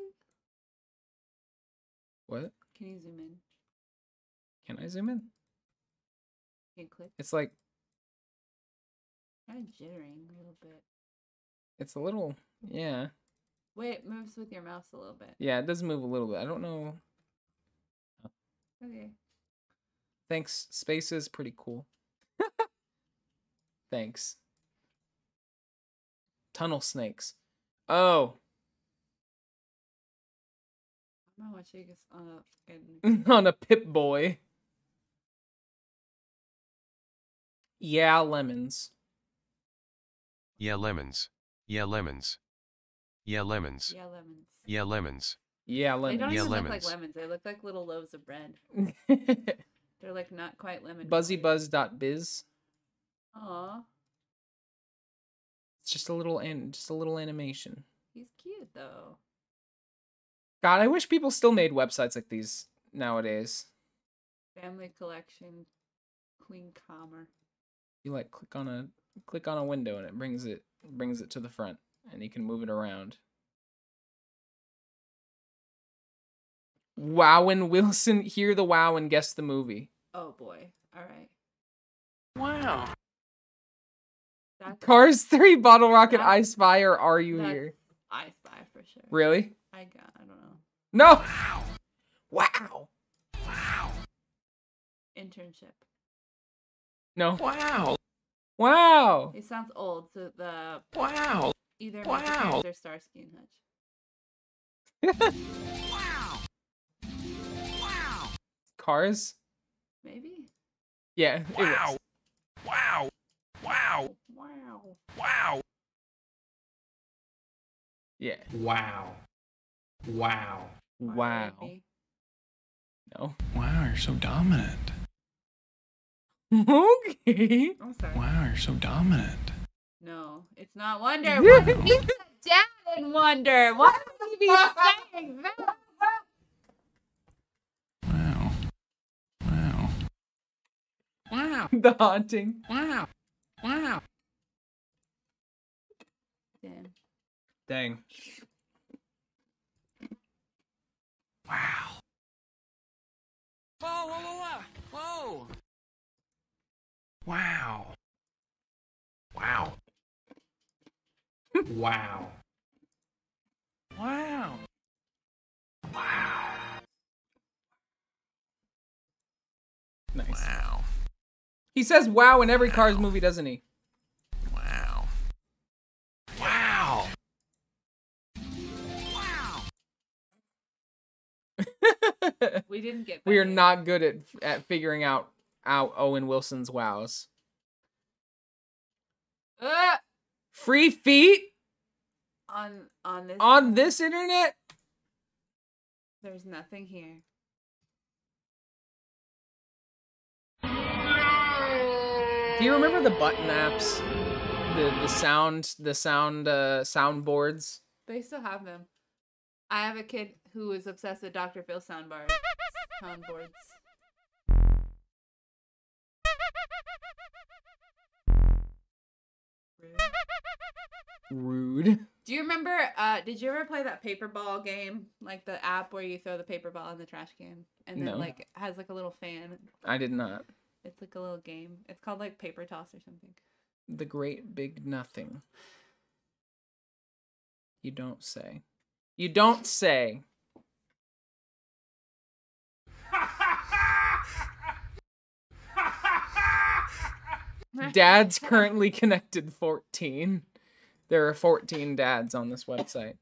S1: What?
S2: Can you zoom in?
S1: Can I zoom in?
S2: Can you click?
S1: It's like...
S2: Kind of jittering a little bit.
S1: It's a little... Yeah.
S2: Wait, it moves with your mouse a little bit.
S1: Yeah, it does move a little bit. I don't know...
S2: Okay.
S1: Thanks. Space is pretty cool. Thanks. Tunnel snakes. Oh.
S2: I'm gonna watch you guys on a fucking...
S1: On a Pip Boy. Yeah, lemons.
S10: Yeah, lemons. Yeah, lemons. Yeah, lemons.
S2: Yeah, lemons.
S10: Yeah, lemons.
S1: Yeah,
S2: They
S1: lemons.
S2: don't
S10: Yeah,
S2: even
S10: lemons.
S2: look like lemons. They look like little loaves of bread. They're like not quite lemon.
S1: Buzzybuzz dot biz.
S2: Aw,
S1: It's just a little an just a little animation.
S2: he's cute though.
S1: God, I wish people still made websites like these nowadays.
S2: Family collection, Queen Calmer.
S1: You like click on a click on a window and it brings it brings it to the front and you can move it around. Wow and Wilson, hear the wow and guess the movie.
S2: Oh boy. All right.
S9: Wow.
S2: That's
S1: Cars three, Bottle Rocket,
S2: That's-
S1: I Spy, or Are You
S2: that's
S1: Here?
S2: I Spy for sure.
S1: Really?
S2: I got. I don't know.
S1: No! Wow!
S10: Wow.
S2: Internship.
S1: No.
S9: Wow.
S1: Wow!
S2: It sounds old. So the
S9: Wow.
S2: either
S9: Wow.
S2: Wow. or Starsky and Hutch.
S5: Wow! Wow!
S1: Cars?
S2: Maybe.
S1: Yeah, it
S10: Wow.
S1: was.
S10: Wow. Wow.
S2: Wow.
S10: Wow.
S1: Yeah.
S3: Wow. Wow.
S1: Wow.
S2: Maybe.
S1: No.
S9: Wow, you're so dominant.
S1: Okay.
S2: I'm sorry.
S9: Wow, you're so dominant.
S2: No, it's not Wonder. What if he's a dad in Wonder? Why would he be saying that?
S9: Wow. Wow.
S3: Wow.
S1: The Haunting.
S3: Wow. Wow.
S2: Damn.
S1: Dang.
S10: Wow.
S5: Whoa, whoa, whoa, whoa! Whoa!
S10: Wow. Wow.
S3: Wow.
S9: Wow.
S10: Wow.
S1: Nice.
S10: Wow.
S1: He says wow in every Cars movie, doesn't he?
S10: Wow. Wow.
S5: Wow!
S2: We didn't get.
S1: We are
S2: that yet.
S1: not good at at figuring out out Owen Wilson's wows.
S2: Uh,
S1: Free feet
S2: on on this.
S1: on this internet?
S2: There's nothing here.
S1: Do you remember the button apps? The the sound the sound uh soundboards?
S2: They still have them. I have a kid who is obsessed with Doctor Phil soundbars. Soundboards.
S1: Rude.
S2: Do you remember, uh, did you ever play that paper ball game? Like the app where you throw the paper ball in the trash can and then
S1: No.
S2: like it has like a little fan.
S1: I did not.
S2: It's like a little game. It's called like paper toss or something.
S1: The Great Big Nothing. You don't say. You don't say. Dad's currently connected fourteen. There are fourteen dads on this website.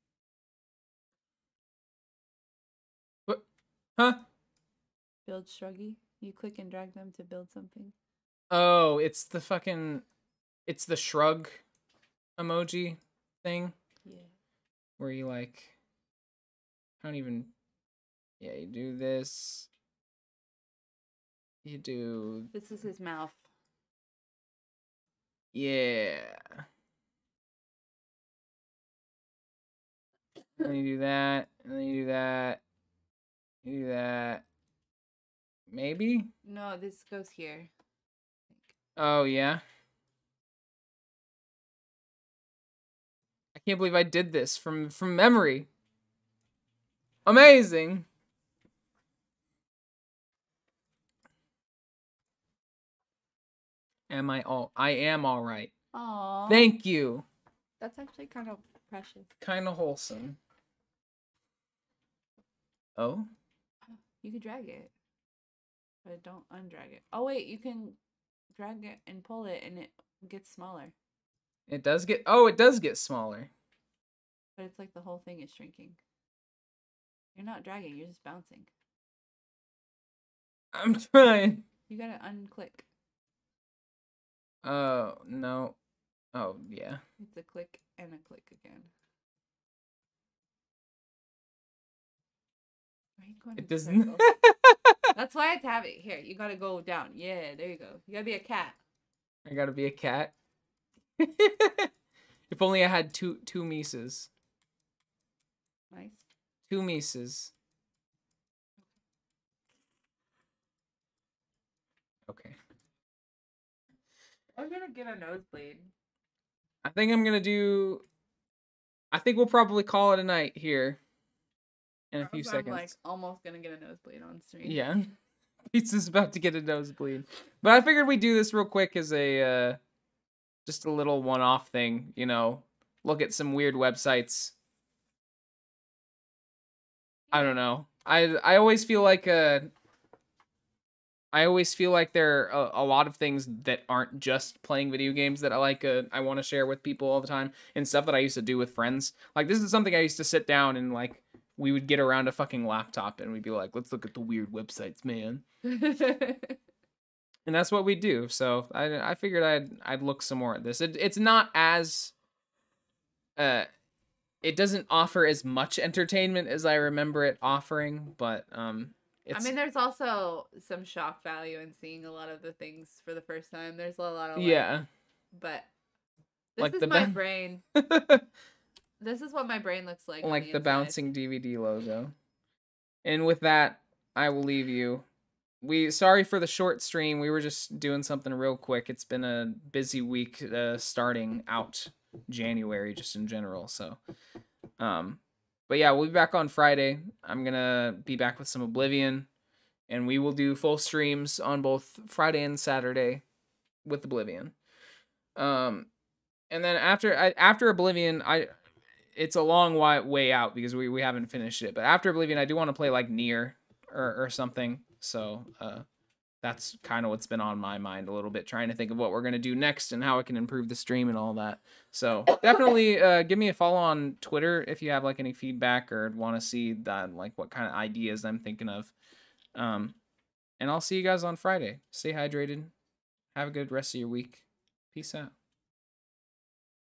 S1: What? Huh?
S2: Build Shruggy. You click and drag them to build something.
S1: Oh, it's the fucking... It's the shrug emoji thing.
S2: Yeah.
S1: Where you like... I don't even... Yeah, you do this. You do...
S2: This is his mouth.
S1: Yeah. And then you do that. And then you do that. You do that. Maybe?
S2: No, this goes here.
S1: Oh, yeah. I can't believe I did this from, from memory. Amazing. Am I all... I am all right.
S2: Aww.
S1: Thank you.
S2: That's actually kind of precious.
S1: Kind of wholesome. Oh?
S2: You can drag it. But don't undrag it. Oh, wait. You can drag it and pull it and it gets smaller.
S1: It does get... Oh, it does get smaller.
S2: But it's like the whole thing is shrinking. You're not dragging. You're just bouncing.
S1: I'm trying.
S2: You gotta unclick.
S1: Oh, no. Oh, yeah.
S2: It's a click and a click again. Why are you going
S1: It
S2: in
S1: doesn't...
S2: circles? That's why it's having... Here, you gotta go down. Yeah, there you go. You gotta be a cat.
S1: I gotta be a cat. If only I had two two Mises.
S2: Nice.
S1: Two Mises. Okay.
S2: I'm gonna get a nosebleed.
S1: I think I'm gonna do... I think we'll probably call it a night here. In a few
S2: I'm
S1: seconds.
S2: like almost gonna get a nosebleed on stream.
S1: Yeah. Pizza's about to get a nosebleed. But I figured we'd do this real quick as a... Uh, just a little one-off thing, you know. Look at some weird websites. I don't know. I I always feel like uh I always feel like there are a, a lot of things that aren't just playing video games that I like uh, I want to share with people all the time and stuff that I used to do with friends. Like this is something I used to sit down and like we would get around a fucking laptop and we'd be like, let's look at the weird websites, man. And that's what we do. So I I figured I'd I'd look some more at this. It it's not as uh it doesn't offer as much entertainment as I remember it offering, but um it's...
S2: I mean, there's also some shock value in seeing a lot of the things for the first time. There's a lot of like,
S1: yeah.
S2: But this
S1: Like
S2: is
S1: the
S2: my
S1: ba-
S2: brain. This is what my brain looks like. on
S1: like
S2: the,
S1: the
S2: inside.
S1: bouncing D V D logo. And with that, I will leave you. We sorry for the short stream. We were just doing something real quick. It's been a busy week uh, starting out January just in general. So, um, but yeah, we'll be back on Friday. I'm gonna be back with some Oblivion, and we will do full streams on both Friday and Saturday with Oblivion. Um, and then after I, after Oblivion, I it's a long way way out because we we haven't finished it. But after Oblivion, I do want to play like Nier or or something. So uh, that's kind of what's been on my mind a little bit, trying to think of what we're going to do next and how I can improve the stream and all that. So definitely uh, give me a follow on Twitter if you have like any feedback or want to see that, like what kind of ideas I'm thinking of. Um, and I'll see you guys on Friday. Stay hydrated. Have a good rest of your week. Peace out.